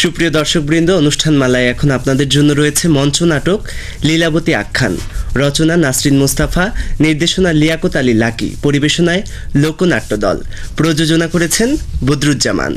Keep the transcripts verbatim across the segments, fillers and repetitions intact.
সুপ্রিয় দর্শকবৃন্দ, অনুষ্ঠান মালায় এখন আপনাদের জন্য রয়েছে মঞ্চ নাটক লীলাবতী আখ্যান। রচনা নাসরিন মুস্তাফা, নির্দেশনা লিয়াকত আলী লাকি, পরিবেশনায় লোকনাট্য দল, প্রযোজনা করেছেন বদরুজ্জামান।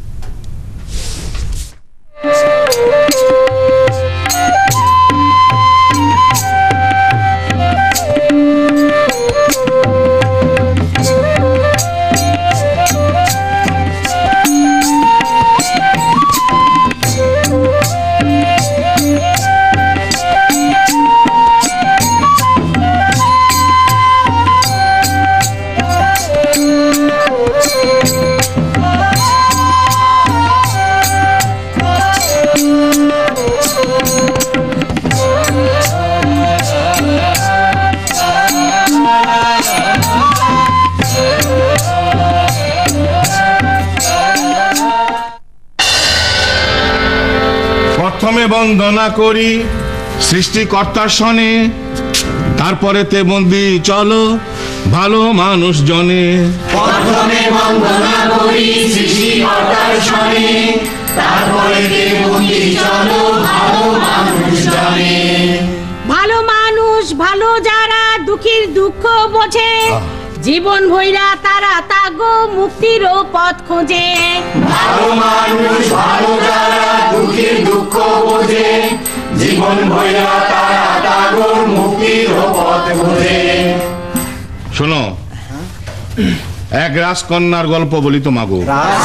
প্রথমে বন্দনা করি সৃষ্টিকর্তার সনে, তারপরে তে বন্দি চলো ভালো মানুষ জনে। প্রথমে বন্দনা করি সৃষ্টিকর্তার সনে, তারপরে তে বন্দি চলো ভালো মানুষ জনে। ভালো মানুষ ভালো যারা দুঃখীর দুঃখ বোঝে, জীবন ভৈরা তারা তাগো মুক্তির পথ খোঁজে। ভালো মানুষ ভালো যারা দুঃখীর দুঃখ বোঝে, জীবন ভৈরা তারা তাগো মুক্তির পথ খোঁজে। শোনো, এক রাজকন্যার গল্প বলি তো মাগো।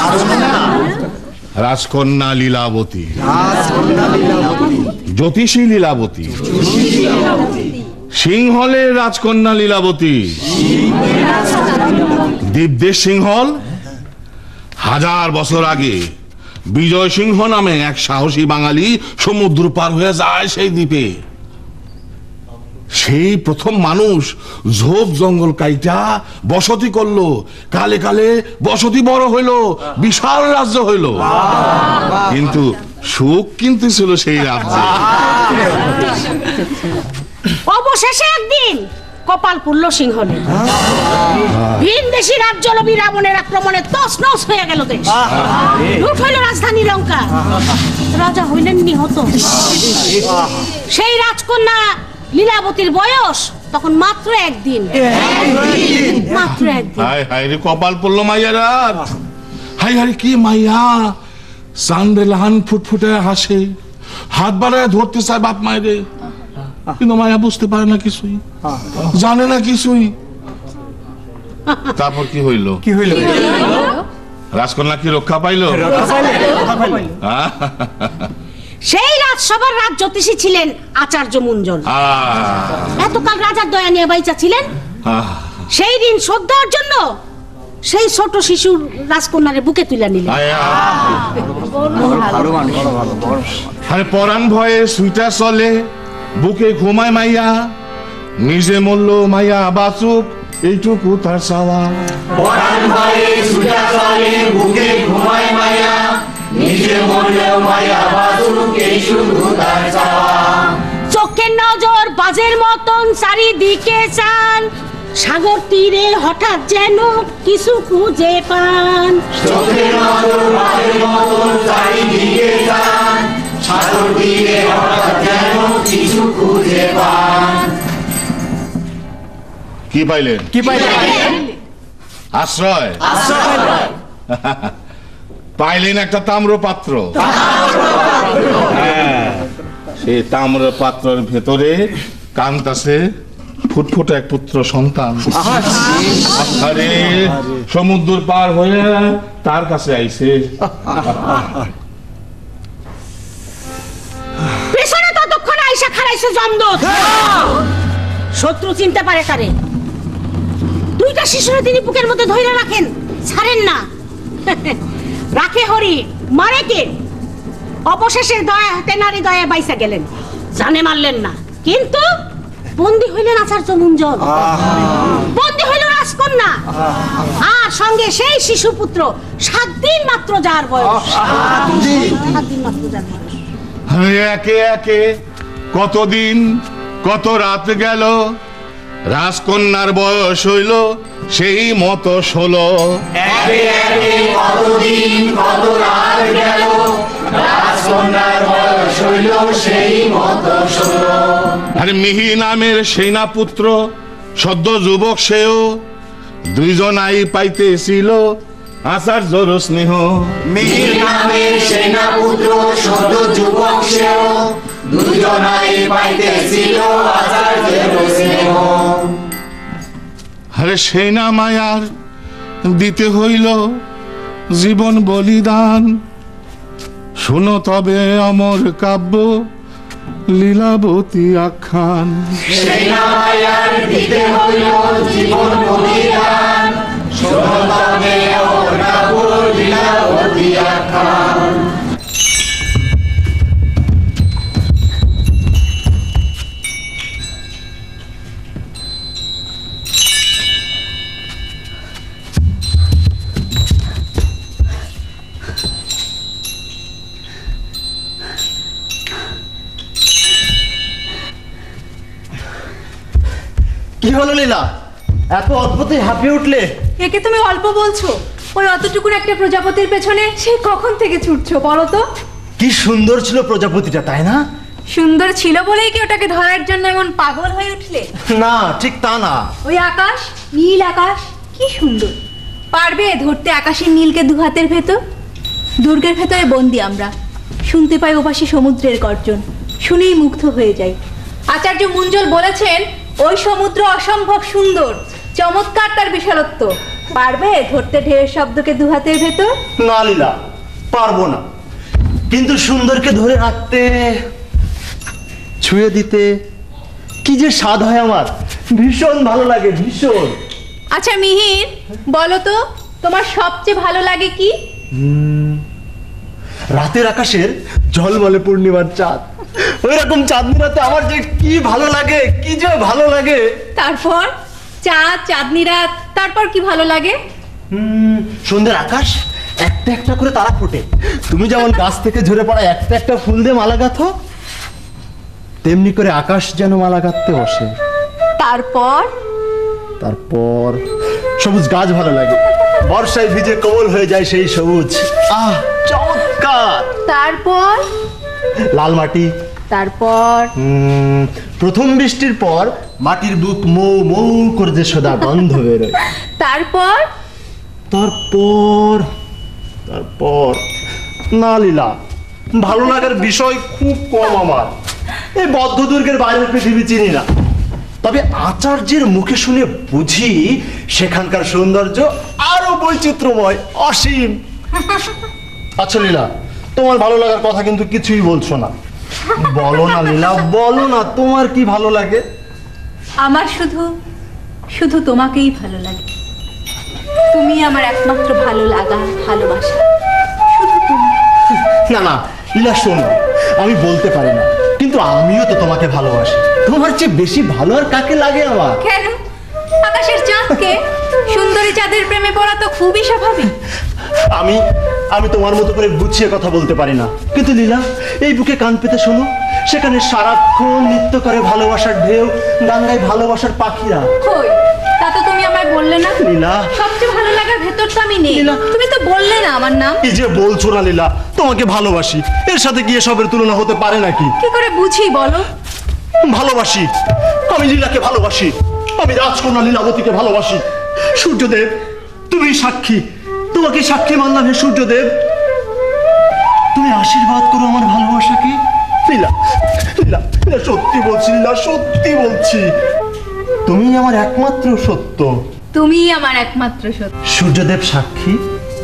রাজকন্যা লীলাবতী, জ্যোতিষী লীলাবতী, সিংহলের রাজকন্যা লীলাবতী। দ্বীপদেশ সিংহল হাজার বছর আগে বিজয় সিংহ নামে এক সাহসী বাঙালি সমুদ্র পার হয়ে যায় সেই দ্বীপে। সেই প্রথম মানুষ ঝোপ জঙ্গল কাইটা বসতি করলো। কালে কালে বসতি বড় হইল, বিশাল রাজ্য হইল, কিন্তু সুখ কিন্তু ছিল সেই রাজ্যে। অবশেষে একদিন কপাল পুরল সিংহলে, ভিনদেশী রাজ্য লোভী রাবণের আক্রমণে তছনছ হয়ে গেল দেশ। লুট হইল রাজধানী লঙ্কা, রাজা হইলেন নিহত। সেই রাজকন্যা লীলাবতীর বয়স তখন মাত্র একদিন, মাত্র একদিন। হায় হায় রে কপাল পড়লো মাইয়ারা। হায় হায় কি মাইয়া, চান্দে লাহান ফুটফুটে হাসে, হাত বাড়ায় ধরতে চায় বাপ মায়েরে, কিন্তু মায়া বুঝতে পারে না কিছুই, জানে না কিছুই। তারপর কি হইল? কি হইল? রাজকন্যা কি রক্ষা পাইল? সেই রাজসভার রাজ জ্যোতিষী ছিলেন আচার্য মুঞ্জল। এতকাল রাজার দয়া নিয়ে বাইচা ছিলেন। সেই দিন শ্রদ্ধার জন্য সেই ছোট শিশুর রাজকন্যারে বুকে তুলে নিলেন। আরে পরাণ ভয়ে সুইটা চলে, বুকে ঘুমায় মাইয়া, নিজে মরল মাইয়া বাঁচুক এইটুকু তার চাওয়া। পরাণ ভয়ে সুইটা চলে, বুকে ঘুমায় মাইয়া, নিজে মরল মাইয়া বাঁচুক এই শুধু তার চাওয়া। চোখের নজর বাজের মতন চারিদিকে চান, সাগর তীরে হঠাৎ যেন কিছু খুঁজে পান। চোখের নজর বাজের মতন চারিদিকে চান, সাগর তীরে হঠাৎ যেন কিছু খুঁজে পান। কি পাইলেন? কি পাইলেন? আশ্রয়। পাইলেন একটা তাম্র পাত্র। সেই তাম্র পাত্রের ভেতরে কান্তাছে ফুটফুটে এক পুত্র সন্তান। আরে সমুদ্র পার হয়ে তার কাছে আইছে। পেছনে ততক্ষণ আইসা খারাইছে জমদূত। শত্রু চিনতে পারে কারে। দুইটা শিশুরে তিনি বুকের মধ্যে ধরে রাখেন, ছাড়েন না। রাখে হরি, মারে কে? অবশেষে দয়া হতে নারী দয়া বাইসা গেলেন, জানে মারলেন না, কিন্তু বন্দী হইলেন আচার্য মুঞ্জল, বন্দী হইল রাজকন্যা, আর সঙ্গে সেই শিশু পুত্র, সাত দিন মাত্র যার বয়স। সাত দিন মাত্র যার বয়স। একে একে কতদিন কত রাত গেল, রাজকন্যার বয়স হইল সেই মতো ষোলো। একে একে কতদিন কত রাত গেল, কন্যার বয়স হইল সেই মতো ষোলো। আরে মিহি নামের সেনা পুত্র সদ্য যুবক সেও, দুইজনাই পাইতেছিল আচার্যর স্নেহ। মিহির নামের সেনা পুত্র সদ্য যুবক সেও, দুজনাই পাইতেছিল আচার্যের স্নেহ। আরে সেনা মায়ার দিতে হইল জীবন বলিদান, শুনো তবে অমর কাব্য লীলাবতী আখ্যান। সেনা মায়ার দিতে হইল জীবন বলিদান, শুনো তবে অমর কাব্য লীলাবতী আখ্যান। কি হলো লীলা, এত অদ্ভুতই হাঁপিয়ে উঠলে? একে তুমি অল্প বলছো? ওই অতটুকুন একটা প্রজাপতির পেছনে সেই কখন থেকে ছুটছো বলো তো? কি সুন্দর ছিল প্রজাপতিটা, তাই না? সুন্দর ছিল বলেই কি ওটাকে ধরার জন্য এমন পাগল হয়ে উঠলে? না, ঠিক তা না। ওই আকাশ, নীল আকাশ, কি সুন্দর। পারবে ধরতে আকাশের নীলকে দু হাতের ভেতর? দুর্গের ভেতরে বন্দি আমরা, শুনতে পাই ওপাশে সমুদ্রের গর্জন, শুনেই মুগ্ধ হয়ে যাই। আচার্য মুঞ্জল বলেছেন ওই সমুদ্র অসম্ভব সুন্দর, চমৎকার তার বিশালত্ব। পারবে ধরতে ঢেউয়ের শব্দকে দু হাতের ভেতর? না লীলা, পারবো না। কিন্তু সুন্দরকে ধরে রাখতে, ছুঁয়ে দিতে কি যে স্বাদ হয় আমার, ভীষণ ভালো লাগে, ভীষণ। আচ্ছা মিহির, বলো তো তোমার সবচেয়ে ভালো লাগে কি? রাতের আকাশের ঝলমলে পূর্ণিমার চাঁদ, ওই রকম চাঁদনি রাতে আমার যে কি ভালো লাগে, কি যে ভালো লাগে। তারপর চাঁদ, চাঁদনি রাত, তারপর কি ভালো লাগে? হুম, সন্ধ্যের আকাশ একটা একটা করে তারা ফোটে, তুমি যেমন গাছ থেকে ঝরে পড়া একটা একটা ফুল দিয়ে মালা গাঁথো, তেমনি করে আকাশ যেন মালা গাঁথতে বসে। তারপর তারপর সবুজ গাছ ভালো লাগে, বর্ষায় ভিজে কোমল হয়ে যায় সেই সবুজ, আহ চমৎকার। তারপর লাল মাটি। তারপর উম, প্রথম বৃষ্টির পর মাটির বুক মৌ মৌ করে যে সদা গন্ধ বেরোয়। তারপর তারপর তারপর না লীলা, ভালো লাগার বিষয় খুব কম আমার। এই বদ্ধ দুর্গের বাইরের পৃথিবী চিনি না, তবে আচার্যের মুখে শুনে বুঝি সেখানকার সৌন্দর্য আরো বৈচিত্র্যময়, অসীম। আচ্ছা লীলা, তোমার ভালো লাগার কথা কিন্তু কিছুই বলছো না। বলো না লীলা, বলো না তোমার কি ভালো লাগে? আমার শুধু শুধু তোমাকেই ভালো লাগে। তুমি আমার একমাত্র ভালো লাগা, ভালোবাসা, শুধু তুমি। না না লীলা, শোনো, আমি বলতে পারি না, কিন্তু আমিও তো তোমাকে ভালোবাসি। তোমার চেয়ে বেশি ভালো আর কাকে লাগে আমার? কেন? আকাশের চাঁদকে? সুন্দরী চাঁদের প্রেমে পড়া তো খুবই স্বাভাবিক। আমি আমি তোমার মতো করে গুছিয়ে কথা বলতে পারি না, কিন্তু লীলা, এই বুকে কান পেতে শোনো, সেখানে সারাক্ষণ নৃত্য করে ভালোবাসার ঢেউ, গান গায় ভালোবাসার পাখিরা। কই, তা তো তুমি আমায় বললে না। লীলা, সবচেয়ে ভালো লাগার ভেতর তো আমি নেই। লীলা, তুমি তো বললে না আমার নাম। এই যে বলছো না লীলা, তোমাকে ভালোবাসি, এর সাথে কি এসবের তুলনা হতে পারে নাকি? কি করে বুঝি বলো? ভালোবাসি, আমি লীলাকে ভালোবাসি, আমি রাজকন্যা লীলাবতীকে ভালোবাসি। সূর্যদেব, তুমি সাক্ষী, তোমাকে সাক্ষী মানলাম হে সূর্যদেব, তুমি আশীর্বাদ করো আমার ভালোবাসাকে। লীলা, লীলা, লীলা, সত্যি বলছি লীলা, সত্যি বলছি, তুমি আমার একমাত্র সত্য। তুমি আমার একমাত্র সত্য। সূর্যদেব সাক্ষী,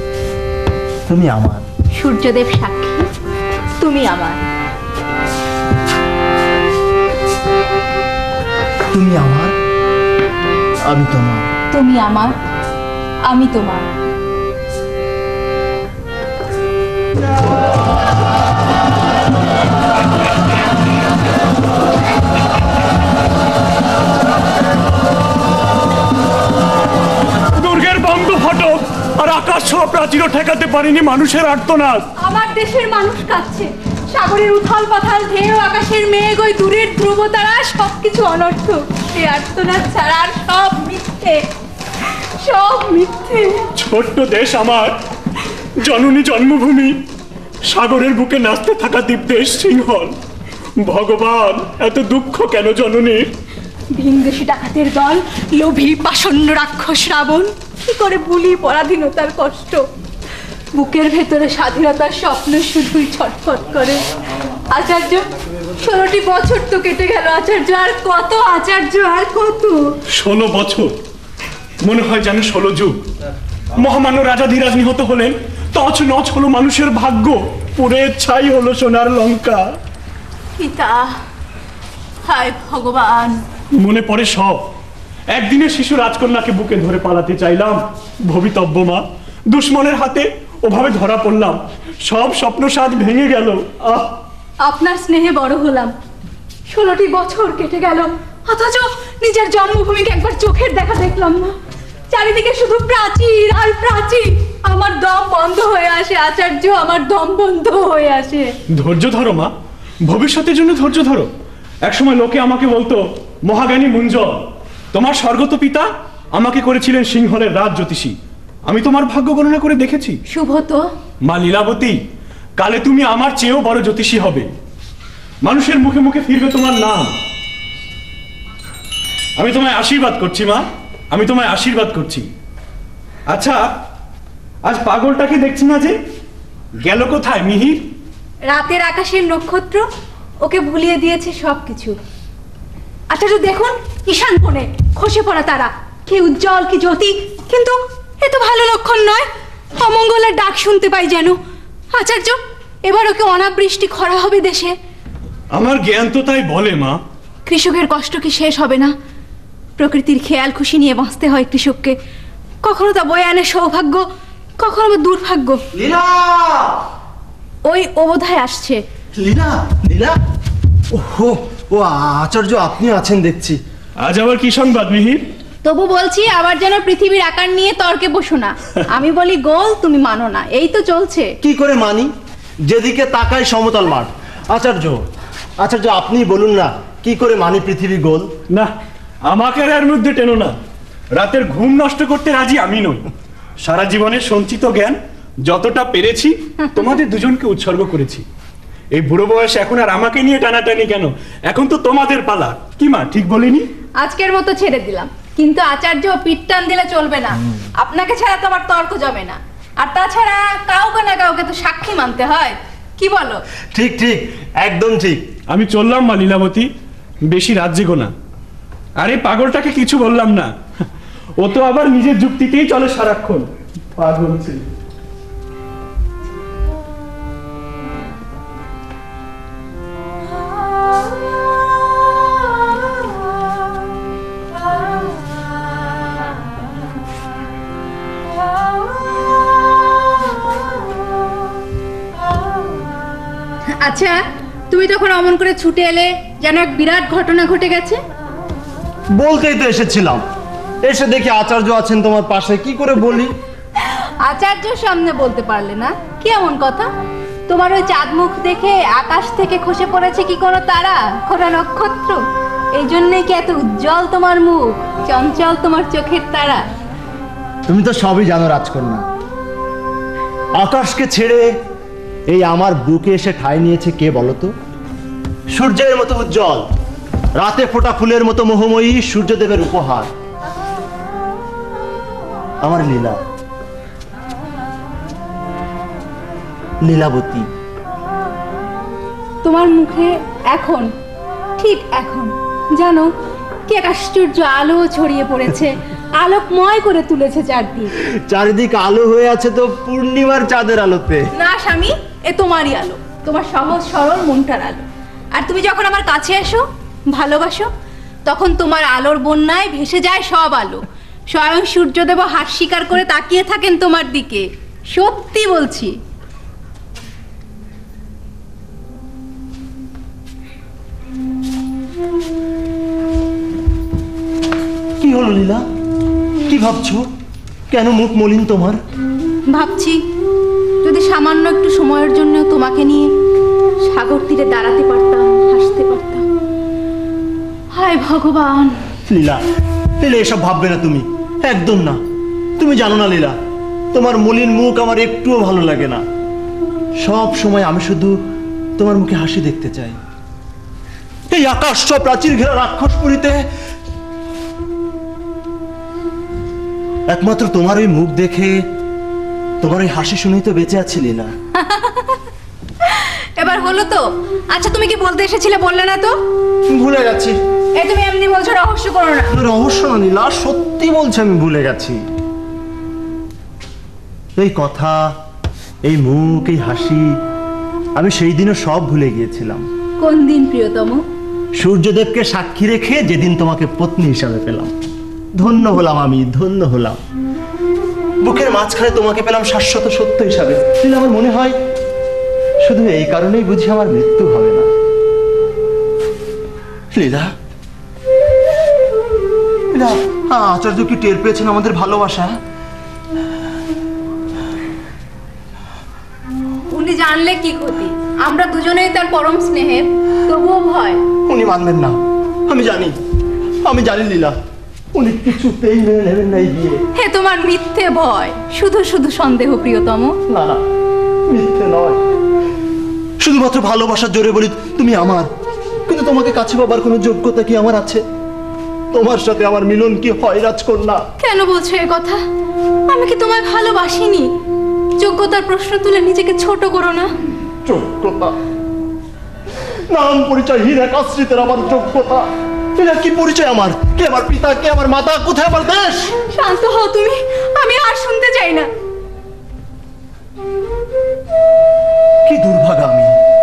তুমি আমার। সূর্যদেব সাক্ষী, তুমি আমার। তুমি আমার, আমি তোমার। তুমি আমার, আমি তোমার। দুর্গের বন্ধ ফটক আর আকাশ ছোঁয়া প্রাচীরও ঠেকাতে পারেনি মানুষের আর্তনাদ। আমার দেশের মানুষ কাঁদছে, সাগরের উথাল পাথাল ঢেউ, আকাশের মেঘ, ওই দূরের ধ্রুব তারা, সবকিছু অনর্থক। এই আর্তনাদ ছাড়া আর সব মিথ্যে, সব মিথ্যে। ছোট্ট দেশ আমার, জননী জন্মভূমি, সাগরের বুকে নাচতে থাকা দীপদেশ সিংহল। ভগবান, এত দুঃখ কেন জননী? ভিনদেশি ডাকাতের দল, লোভী পাষণ্ড রাক্ষস রাবণ কি করে ভুলি পরাধীনতার কষ্ট। বুকের ভেতরে স্বাধীনতার স্বপ্ন শুধুই ছটফট করে। আচার্য, ষোলোটি বছর তো কেটে গেল আচার্য, আর কত আচার্য, আর কত? ষোলো বছর মনে হয় যেন ষোলো যুগ। মহামান্য রাজা ধীরাজ নিহত হলেন, তছ নছ হলো মানুষের ভাগ্য, পুড়ে ছাই হলো সোনার লঙ্কা। পিতা, হায় ভগবান। মনে পড়ে সব। একদিনের শিশু রাজকন্যাকে বুকে ধরে পালাতে চাইলাম, ভবিতব্য মা। দুশ্মনের হাতে ওভাবে ধরা পড়লাম, সব স্বপ্ন সাজ ভেঙে গেল। আহ, আপনার স্নেহে বড় হলাম, ষোলোটি বছর কেটে গেল, অথচ নিজের জন্মভূমিকে একবার চোখের দেখা দেখলাম না। চারিদিকে শুধু প্রাচীর আর প্রাচীর। আমার দম বন্ধ হয়ে আসে আচার্য, আমার দম বন্ধ হয়ে আসে। ধৈর্য ধরো মা, ভবিষ্যতের জন্য ধৈর্য ধরো। একসময় লোকে আমাকে বলতো মহাজ্ঞানী মুঞ্জল। তোমার স্বর্গত পিতা আমাকে করেছিলেন সিংহলের রাজ জ্যোতিষী। আমি তোমার ভাগ্য গণনা করে দেখেছি। শুভ তো। মা লীলাবতী, কালে তুমি আমার চেয়েও বড় জ্যোতিষী হবে। মানুষের মুখে মুখে ফিরবে তোমার নাম। আমি তোমায় আশীর্বাদ করছি মা, আমি তোমায় আশীর্বাদ করছি। আচ্ছা, আজ পাগলটাকে দেখছি না যে, গেল কোথায় মিহির? রাতের আকাশের নক্ষত্র ওকে ভুলিয়ে দিয়েছে সবকিছু। আচার্য দেখুন, ঈশান কোণে খসে পড়া তারা, কি উজ্জ্বল, কি জ্যোতি, কিন্তু এ তো ভালো লক্ষণ নয়। অমঙ্গলের ডাক শুনতে পাই যেন। আচার্য, এবার ওকে অনাবৃষ্টি খরা হবে দেশে। আমার জ্ঞান তো তাই বলে মা। কৃষকের কষ্ট কি শেষ হবে না? প্রকৃতির খেয়াল খুশি নিয়ে বাঁচতে হয় কৃষককে। কখনো তা বয়ে আনে সৌভাগ্য, কখনো বা দুর্ভাগ্য। লীলা, ওই অবধায় আসছে। লীলা, লীলা। ওহো, ও আচার্য, আপনি আছেন দেখছি। আজ আবার কি সংবাদ মিহির? তবু বলছি, আবার যেন পৃথিবীর আকার নিয়ে তর্কে বসো না। আমি বলি গোল, তুমি মানো না, এই তো চলছে। কি করে মানি? যেদিকে তাকাই সমতল মাঠ। আচার্য, আচার্য আপনি বলুন না, কি করে মানি পৃথিবী গোল? না, আমাকে আর এর মধ্যে টেনো না। রাতের ঘুম নষ্ট করতে রাজি আমি নই। সারা জীবনের সঞ্চিত জ্ঞান যতটা পেরেছি তোমাদের দুজনকে উৎসর্গ করেছি। এই বুড়ো বয়স এখন আর আমাকে নিয়ে টানাটানি কেন? এখন তো তোমাদের পালা। কি মা, ঠিক বলিনি? আজকের মতো ছেড়ে দিলাম, কিন্তু আচার্য পিঠ টান দিলে চলবে না। আপনাকে ছাড়া তো আমার তর্ক জমে না। আর তাছাড়া কাউকে না কাউকে তো সাক্ষী মানতে হয়। কি বলো? ঠিক ঠিক, একদম ঠিক। আমি চললাম মা লীলাবতী, বেশি রাত জেগো না। আরে পাগলটাকে কিছু বললাম না, ও তো আবার নিজের যুক্তিতেই চলে সারাক্ষণ। পাগল ছিল। আচ্ছা, তুমি তখন অমন করে ছুটে এলে যেন এক বিরাট ঘটনা ঘটে গেছে। বলতেই তো এসেছিলাম, এসে দেখি আচার্য আছেন তোমার পাশে, কি করে বলি? আচার্যর সামনে বলতে পারলে না? কি এমন কথা? তোমার ওই চাঁদ মুখ দেখে আকাশ থেকে খসে পড়েছে কি কোনো তারা, কোনো নক্ষত্র? এই জন্যই কি এত উজ্জ্বল তোমার মুখ, চঞ্চল তোমার চোখের তারা? তুমি তো সবই জানো রাজকন্যা। আকাশকে ছেড়ে এই আমার বুকে এসে ঠাঁই নিয়েছে কে বলো তো? সূর্যের মতো উজ্জ্বল, রাতে ফোটা ফুলের মতো মোহময়ী সূর্যদেবের উপহার আমার লীলা, লীলাবতী। তোমার মুখে এখন, ঠিক এখন জানো কি এক আশ্চর্য আলো ছড়িয়ে পড়েছে, আলোকময় করে তুলেছে চারদিক। চারিদিক আলো হয়ে আছে তো পূর্ণিমার চাঁদের আলোতে। না স্বামী, এ তোমারই আলো, তোমার সহজ সরল মনটার আলো। আর তুমি যখন আমার কাছে এসো, ভালোবাসো, তখন তোমার আলোর বন্যায় ভেসে যায় সব আলো। স্বয়ং সূর্যদেব হাত স্বীকার করে তাকিয়ে থাকেন তোমার দিকে। সত্যি বলছি। কি হলো লীলা, কি ভাবছো? কেন মুখ মলিন তোমার? ভাবছি যদি সামান্য একটু সময়ের জন্য তোমাকে নিয়ে সাগর তীরে দাঁড়াতে পারতাম, হাসতে পারতাম। হায় ভগবান। লীলা, লীলা এসব ভাববে না তুমি, একদম না। তুমি জানো না লীলা, তোমার মলিন মুখ আমার একটুও ভালো লাগে না। সব সময় আমি শুধু তোমার মুখে হাসি দেখতে চাই। এই আকাশ সব প্রাচীর ঘেরা রাক্ষসপুরীতে একমাত্র তোমার ওই মুখ দেখে, তোমার ওই হাসি শুনেই তো বেঁচে আছি লীলা। এবার হলো তো? আচ্ছা তুমি কি বলতে এসেছিলে বললে না তো? ভুলে গেছি। এই তুমি এমনি বলছো, রহস্য করো না। রহস্য না নীলা, সত্যি বলছি আমি ভুলে গেছি। এই কথা, এই মুখ, এই হাসি আমি সেই দিনও সব ভুলে গিয়েছিলাম। কোন দিন প্রিয়তম? সূর্যদেবকে সাক্ষী রেখে যেদিন তোমাকে পত্নী হিসাবে পেলাম। ধন্য হলাম আমি, ধন্য হলাম। বুকের মাঝখানে তোমাকে পেলাম শাশ্বত সত্য হিসাবে। কিন্তু আমার মনে হয় শুধু এই কারণেই বুঝি আমার মৃত্যু হবে না। লীলা, লীলা, আচার্য কি টের পেয়েছেন আমাদের ভালোবাসা? উনি জানলে কি ক্ষতি? আমরা দুজনেই তার পরম স্নেহের, তবুও ভয়। উনি মানবেন না, আমি জানি, আমি জানি লীলা, উনি কিছুতেই মেনে নেবেন না এই বিয়ে। হে তোমার মিথ্যে ভয়, শুধু শুধু সন্দেহ প্রিয়তম। না না, মিথ্যে নয়, শুধুমাত্র ভালোবাসার জোরে বলি তুমি আমার। কিন্তু তোমাকে কাছে পাবার কোনো যোগ্যতা কি আমার আছে? তোমার সাথে আমার মিলন কি হয় রাজকন্যা? কেন বলছো এ কথা? আমি কি তোমায় ভালোবাসিনি? যোগ্যতার প্রশ্ন তুলে নিজেকে ছোট করো না। যোগ্যতা? নাম পরিচয়হীন এক আশ্রিতের আমার যোগ্যতা? এটা কি পরিচয় আমার? কে আমার পিতা, কে আমার মাতা, কোথায় আমার দেশ? শান্ত হও তুমি, আমি আর শুনতে চাই না। কি দুর্ভাগা আমি!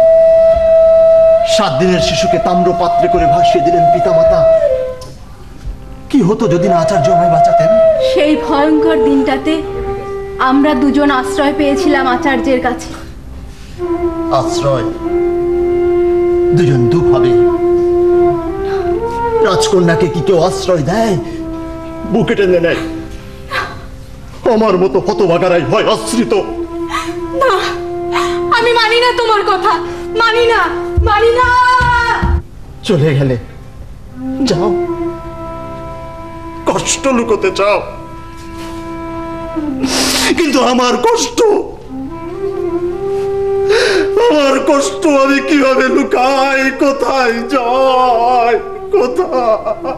সাত দিনের শিশুকে তাম্র পাত্রে করে ভাসিয়ে দিলেন পিতামাতা। কি হতো যদি না আচার্য আমায় বাঁচাতেন? সেই ভয়ঙ্কর দিনটাতে আমরা দুজন আশ্রয় পেয়েছিলাম আচার্যের কাছে। আশ্রয়? দুজন দুভাবে? রাজকন্যাকে কি কেউ আশ্রয় দেয়? বুকে টেনে নেয়। আমার মতো হতভাগারাই হয় আশ্রিত। না, আমি মানি না তোমার কথা, মানি না, মানি না। চলে গেলে যাও, কষ্ট লুকোতে চাও, কিন্তু আমার কষ্ট, আমার কষ্ট আমি কিভাবে লুকাই? কোথায় যাই? কোথায়?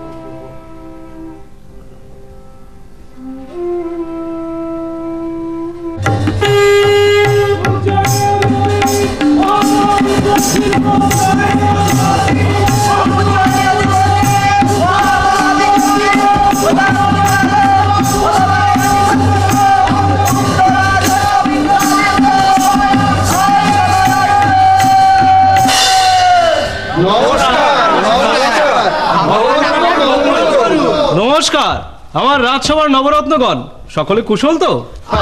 নমস্কার, আমার রাজসভার নবরত্নগণ, সকলে কুশল তো?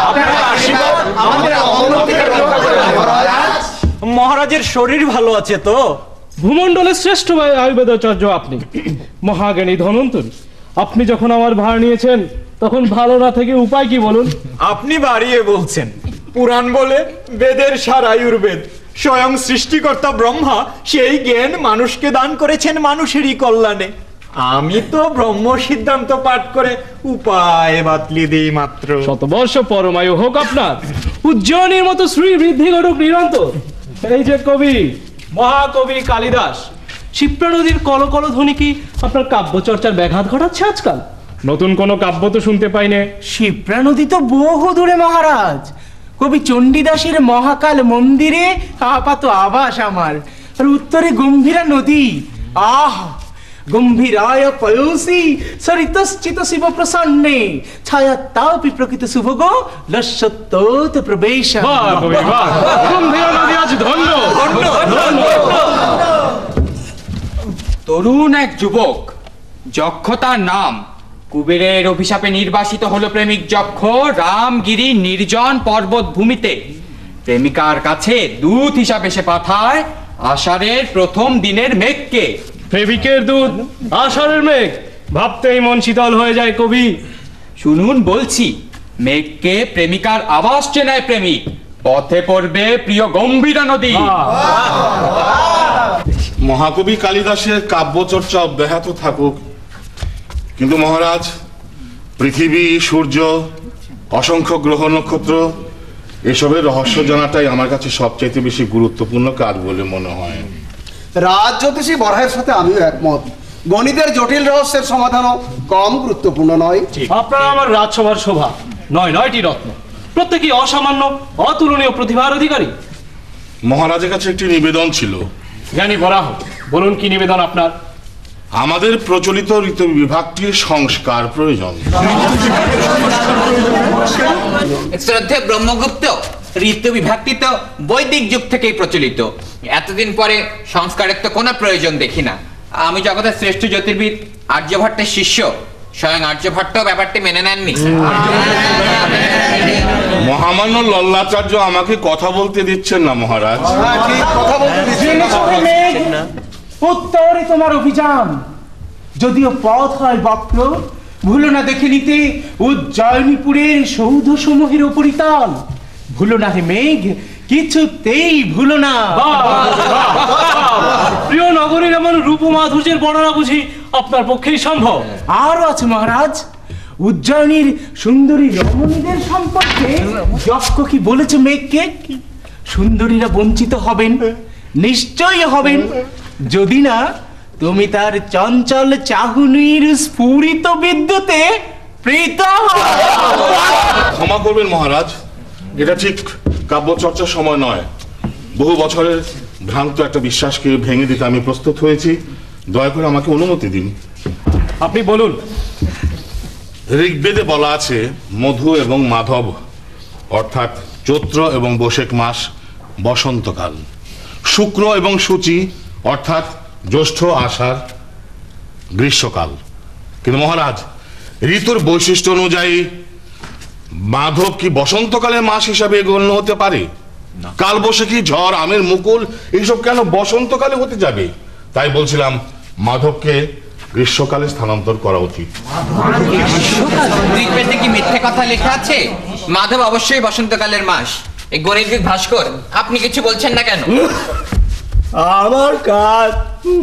মহারাজের শরীর ভালো আছে তো? ভূমণ্ডলের শ্রেষ্ঠ আয়ুর্বেদাচার্য আপনি, মহাজ্ঞানী ধনন্তরী। আপনি যখন আমার ভার নিয়েছেন তখন ভালো না থেকে উপায় কি বলুন? আপনি বাড়িয়ে বলছেন। পুরাণ বলে বেদের সার আয়ুর্বেদ। স্বয়ং সৃষ্টিকর্তা ব্রহ্মা সেই জ্ঞান মানুষকে দান করেছেন মানুষেরই কল্যাণে। আমি তো ব্রহ্ম সিদ্ধান্ত পাঠ করে উপায় বাতলি দিই মাত্র। শতবর্ষ পরমায়ু হোক আপনার, উজ্জয়িনীর মতো শ্রী বৃদ্ধি ঘটুক নিরন্তর। এই যে কবি, মহাকবি কালিদাস, শিপ্রা নদীর কলকল ধ্বনি কি আপনার কাব্য চর্চার ব্যাঘাত ঘটাচ্ছে আজকাল? নতুন কোনো কাব্য তো শুনতে পাইনে। শিপ্রা নদী তো বহু দূরে মহারাজ। কবি চণ্ডীদাসের মহাকাল মন্দিরে আপাত আবাস আমার। আর উত্তরে গম্ভীরা নদী। আহ, গম্ভীরায় পয়োসি সরিতশ্চিত শিব প্রসন্নে ছায়া তাপি প্রকৃত শুভগ লস্যত্তোত প্রবেশ। বাহ কবি বাহ, গম্ভীরা নদী আজ ধন্য। তরুণ এক যুবক, যক্ষ তার নাম। কুবেরের অভিশাপে নির্বাসিত হলো প্রেমিক যক্ষ রামগিরি নির্জন পর্বত ভূমিতে। প্রেমিকার কাছে দূত হিসাবে সে পাঠায় আষাঢ়ের প্রথম দিনের মেঘকে। প্রেমিকের দূত, আষাঢ়ের মেঘ, ভাবতেই মন শীতল হয়ে যায় কবি। শুনুন বলছি, মেঘকে প্রেমিকার আবাস চেনায় প্রেমিক। পথে পড়বে প্রিয় গম্ভীরা নদী। মহাকবি কালিদাসের কাব্য চর্চা অব্যাহত থাকুক, কিন্তু মহারাজ, পৃথিবী, সূর্য, অসংখ্য গ্রহ নক্ষত্র এসবের রহস্য জানাটাই আমার কাছে সবচাইতে বেশি গুরুত্বপূর্ণ কাজ বলে মনে হয়। রাজ জ্যোতিষী বরাহের সাথে আমিও একমত। গণিতের জটিল রহস্যের সমাধানও কম গুরুত্বপূর্ণ নয়। আপনারা আমার রাজসভার শোভা, নয় নয়টি রত্ন, প্রত্যেকই অসামান্য অতুলনীয় প্রতিভার অধিকারী। মহারাজের কাছে একটি নিবেদন ছিল। জ্ঞানী বরাহ, বলুন কি নিবেদন আপনার? আমাদের প্রচলিত ঋতু বিভাগটির সংস্কার প্রয়োজন। শ্রদ্ধেয় ব্রহ্মগুপ্ত, ঋতু বিভাগটি তো বৈদিক যুগ থেকেই প্রচলিত। এতদিন পরে সংস্কারের তো কোনো প্রয়োজন দেখি না। আমি জগতের শ্রেষ্ঠ জ্যোতির্বিদ আর্যভট্টের শিষ্য, স্বয়ং আর্যভট্ট ব্যাপারটি মেনে নেননি। মহামান্য লল্লাচার্য আমাকে কথা বলতে দিচ্ছেন না মহারাজ। উত্তরে তোমার অভিযান, যদিও পথ হয় বক্র, ভুলো না দেখে নিতে উজ্জয়িনীপুরের সৌধ সমূহের উপরিতল। ভুলো না হে মেঘ, কিছুতেই ভুলো না। প্রিয় নগরীর এমন রূপ মাধুর্যের বর্ণনা বুঝি আপনার পক্ষেই সম্ভব? আরো আছে মহারাজ, উজ্জয়িনীর সুন্দরী রমণীদের সম্পর্কে যক্ষ কি বলেছে মেঘকে? সুন্দরীরা বঞ্চিত হবেন, নিশ্চয়ই হবেন, যদি না তুমি তার চঞ্চল চাহুনির স্ফুরিত বিদ্যুতে প্রীত হও। ক্ষমা করবেন মহারাজ, এটা ঠিক কাব্য চর্চার সময় নয়। বহু বছরের ভ্রান্ত একটা বিশ্বাসকে ভেঙে দিতে আমি প্রস্তুত হয়েছি। দয়া করে আমাকে অনুমতি দিন। আপনি বলুন। ঋগ্বেদে বলা আছে মধু এবং মাধব অর্থাৎ চৈত্র এবং বৈশাখ মাস বসন্তকাল, শুক্র এবং সূচি অর্থাৎ জ্যৈষ্ঠ আষাঢ় গ্রীষ্মকাল। কিন্তু মহারাজ, ঋতুর বৈশিষ্ট্য অনুযায়ী মাধব কি বসন্তকালের মাস হিসাবে গণ্য হতে পারে? কাল বৈশাখী, ঝড়, আমের মুকুল এইসব কেন বসন্তকালে হতে যাবে? তাই বলছিলাম মাধবকে গ্রীষ্মকালে স্থানান্তর করা উচিত। ঋগ্বেদে কি মিথ্যে কথা লেখা আছে? মাধব অবশ্যই বসন্তকালের মাস। এই গণিত ভাস্কর, আপনি কিছু বলছেন না কেন? আমার কাজ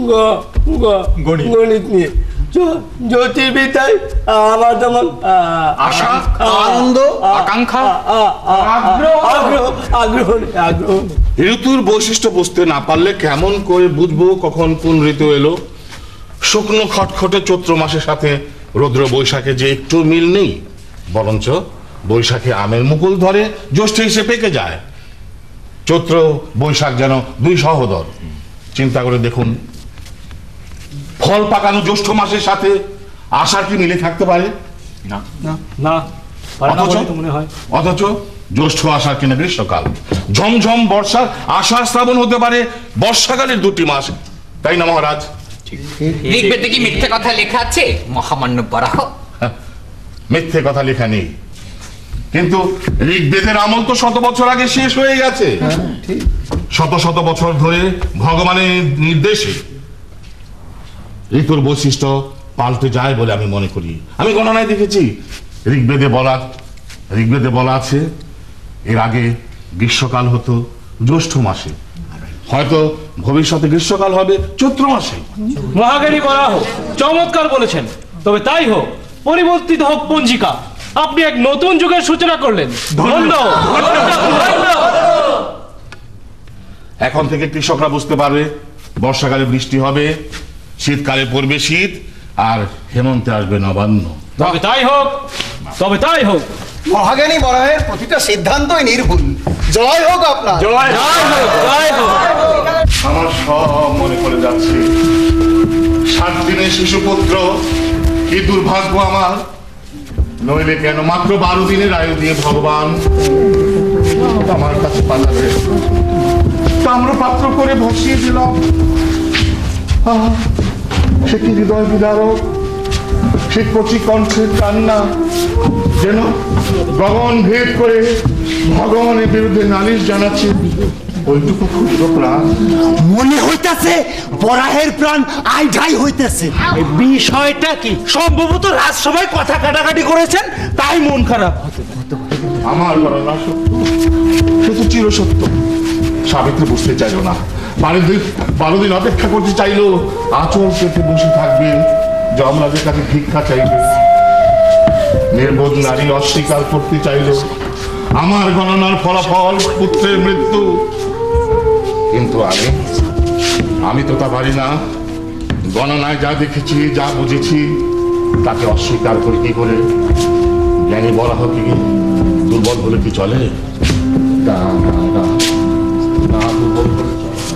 গণিত নিয়ে, জ্যোতির্বিদ্যায় আমার যেমন আশা, আনন্দ, আকাঙ্ক্ষা, আগ্রহ আগ্রহ আগ্রহ। ঋতুর বৈশিষ্ট্য বুঝতে না পারলে কেমন করে বুঝবো কখন কোন ঋতু এলো? শুকনো খটখটে চৈত্র মাসের সাথে রৌদ্র বৈশাখে যে একটু মিল নেই, বরঞ্চ বৈশাখে আমের মুকুল ধরে, জ্যৈষ্ঠ এসে পেকে যায়। চৈত্র বৈশাখ যেন দুই সহোদর। চিন্তা করে দেখুন, ফল পাকানো জ্যৈষ্ঠ মাসের সাথে আষাঢ় কি মিলে থাকতে পারে? না না, মনে হয়। অথচ জ্যৈষ্ঠ আষাঢ় কিনা গ্রীষ্মকাল, ঝমঝম বর্ষার আষাঢ় শ্রাবণ হতে পারে বর্ষাকালের দুটি মাস, তাই না মহারাজ? ঋগ্বেদে কি মিথ্যে কথা লেখা আছে মহামান্য বরাহ? মিথ্যে কথা লেখা নেই, কিন্তু ঋগ্বেদের আমল তো শত বছর আগে শেষ হয়ে গেছে। শত শত বছর ধরে ভগবানের নির্দেশে ঋতুর বৈশিষ্ট্য পাল্টে যায় বলে আমি মনে করি। আমি গণনায় দেখেছি, ঋগ্বেদে বলা ঋগ্বেদে বলা আছে এর আগে গ্রীষ্মকাল হতো জ্যৈষ্ঠ মাসে, হয়তো ভবিষ্যতে গ্রীষ্মকাল হবে চৈত্র মাসে। মহাজ্ঞানী বরাহ, চমৎকার বলেছেন। তবে তাই হোক, পরিবর্তিত হোক পঞ্জিকা। আপনি এক নতুন যুগের সূচনা করলেন। এখন থেকে কৃষকরা বুঝতে পারবে বর্ষাকালে বৃষ্টি হবে, শীতকালে পড়বে শীত, আর হেমন্তে আসবে নবান্ন। তবে তাই হোক, তবে তাই হোক। মহাজ্ঞানী বরাহের প্রতিটা সিদ্ধান্তই নির্ভুল। জয় হোক আপনার। জয় হোক, জয় হোক। আমার সব মনে পড়ে যাচ্ছে। সাত দিনের শিশুপুত্র, কি দুর্ভাগ্য আমার। নইলে কেন মাত্র বারো দিনের আয়ু দিয়ে ভগবান আমার কাছে পাঠাবে। তাম্রপাত্র করে ভসিয়ে দিলাম। আহ, সে কি হৃদয় বিদারক, সে কচি কণ্ঠের কান্না যেন গগন ভেদ করে ভগবানের বিরুদ্ধে নালিশ জানাচ্ছে। ওইটুকু ক্ষুদ্র প্রাণ, মনে হইতাছে বরাহের প্রাণ আইঢাই হইতেছে। বিষয়টা কি? সম্ভবত রাজসভায় কথা কাটাকাটি করেছেন, তাই মন খারাপ। আমার ধারণা সত্য, সে তো চির সত্য। সাবিত্রী বুঝতে চাইল না, বারো দিন বারো দিন অপেক্ষা করতে চাইলো, আঁচল পেতে বসে থাকবে, যমরাজের কাছে ভিক্ষা চাইবে। নির্বোধ নারী অস্বীকার করতে চাইল, আমার গণনার ফলাফল পুত্রের মৃত্যু। কিন্তু আমি আমি তো তা পারি না। গণনায় যা দেখেছি, যা বুঝেছি, তাকে অস্বীকার করে কি করে? জ্ঞানী বলা হোক কি দুর্বল বলে কি চলে? না না না না, দুর্বল বলে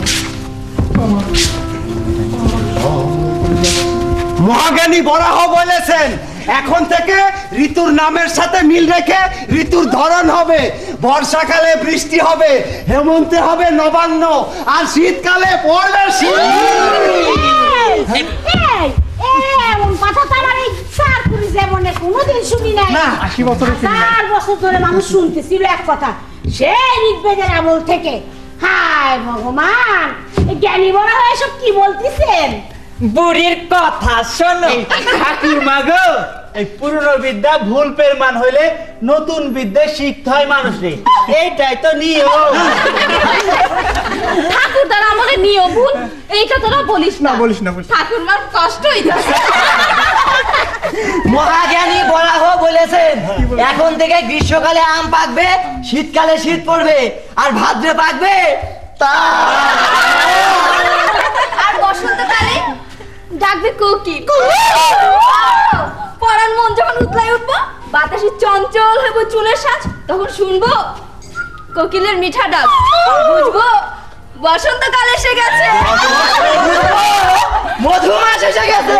মহাজ্ঞানী বরাহ বলেছেন এখন থেকে ঋতুর নামের সাথে মিল রেখে ঋতুর ধরন হবে। বর্ষাকালে বৃষ্টি হবে, হেমন্তে হবে নবান্ন, আর শীতকালে পড়বে শীত। এমন কথা তো আমার এই সারপুরি জীবনে কোনোদিন শুনি নাই। না, আশি বছরের শুনি নাই। চার বছর ধরে মানুষ শুনতেছিল এক কথা, সেই ঋগ্বেদের আমল থেকে। হায় ভগবান, এই জ্ঞানী বড় হয়ে সব কি বলতেছেন? বুড়ির কথা শোনো ঠাকুর মাগো, এই পুরনো বিদ্যা ভুল পেরমান হইলে নতুন বিদ্যা শিখতে হয় মানুষে, এইটাই তো নিয়ম। ঠাকুর তারা আমাদের নিয়ম ভুল, এইটা তোরা বলিস না বলিস না ঠাকুর মার কষ্ট হইতাছে। মহাজ্ঞানী বরাহ বলেছেন এখন থেকে গ্রীষ্মকালে আম পাকবে, শীতকালে শীত পড়বে, আর ভাদ্রে পাকবে তা, আর বসন্তকালে ডাকবে কোকিল। পরাণ মন যখন উতলায় উঠবো, বাতাসে চঞ্চল হইব চুলের সাজ, তখন শুনবো কোকিলের মিঠা ডাক, বুঝবো বসন্তকাল এসে গেছে, মধুমাস এসে গেছে।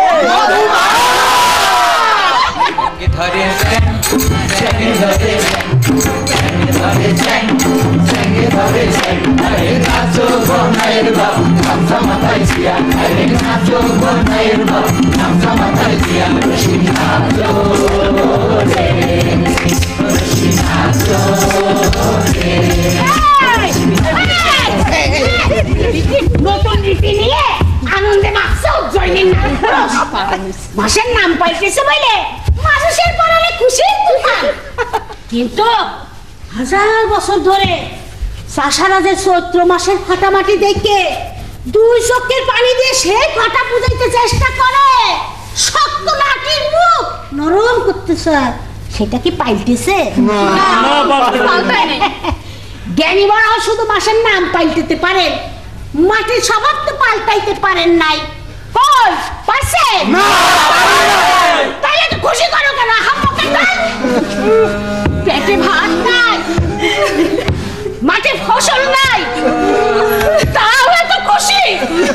নতুন রীতি নিয়ে আনন্দে মাসে উজ্জয়িনীর নাম খরচ। মাসের নাম পাল্টেছে বলে মানুষের পরালে খুশি তুফান। কিন্তু হাজার বছর ধরে চাষারা যে চৈত্র মাসের ফাটামাটি দেখে দুই চোখের পানি দিয়ে সেই ফাটা বুঝাইতে চেষ্টা করে, শক্ত মাটির মুখ নরম করতেছে, সেটা কি পাল্টেছে? জ্ঞানী বড় শুধু মাসের নাম পাল্টাতে পারেন, মাটির স্বভাব তো পাল্টাইতে পারেন নাই। কই পারছেন? তাহলে তো খুশি করো কেন? হাম্মকে কাল পেটে ভাত নাই, মাঠে ফসল নাই, তাহলে তো খুশি।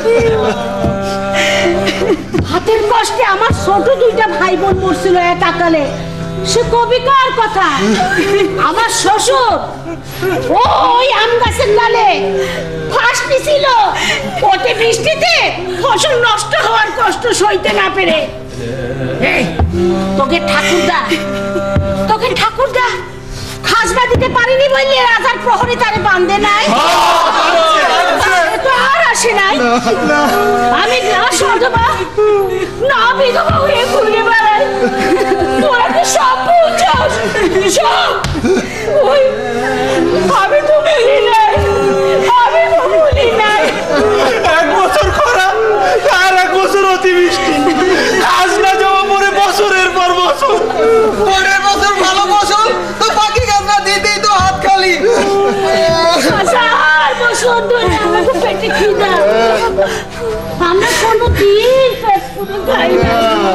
হাতের কষ্টে আমার ছোট দুইটা ভাই বোন মরছিল এক আকালে, সে কবিকার কথা। আমার শ্বশুর ওই আম গাছের ডালে ফাঁস নিছিল, ওতে বৃষ্টিতে ফসল নষ্ট হওয়ার কষ্ট সইতে না পেরে। এই তোকে ঠাকুরদা তোকে ঠাকুরদা খাজনা দিতে পারিনি বললে রাজার প্রহরী তারে বাঁধে নাই, তো আর আসে নাই। আমি না সধবা না বিধবা হয়ে ঘুরে বেড়াই, তোরা তো সব বুঝছস সব। ওই আমি তো ভুলি নাই, আমি তো ভুলি নাই। এক বছর খরা আর এক বছর অতিবৃষ্টি, খাজনা জমা পড়ে বছরের পর বছর, পরের বছর ভালো ফসল তো বাকি খাজনা দিতেই তো হাত খালি। হাজার বছর ধরে আমাকে পেটে খিদা, আমরা কোনো দিন পেট পুরো খাই না।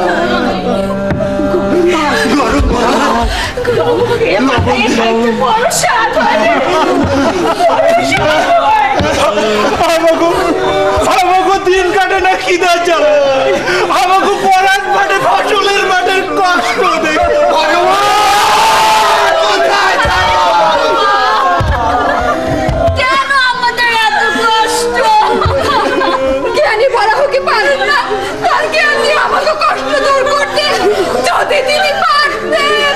বড় স্বাদ হয়, আমাকে দিন কাটে না খিদা চালে, আমাকে পরাণ মাঠে ফসলের মাঠের কষ্ট দেখে। কেন আমাদের এত কষ্ট? জ্ঞানী বড় হতে পারেন না, কালকে আপনি আমাকে কষ্ট দূর করতে যদি তিনি পারতেন।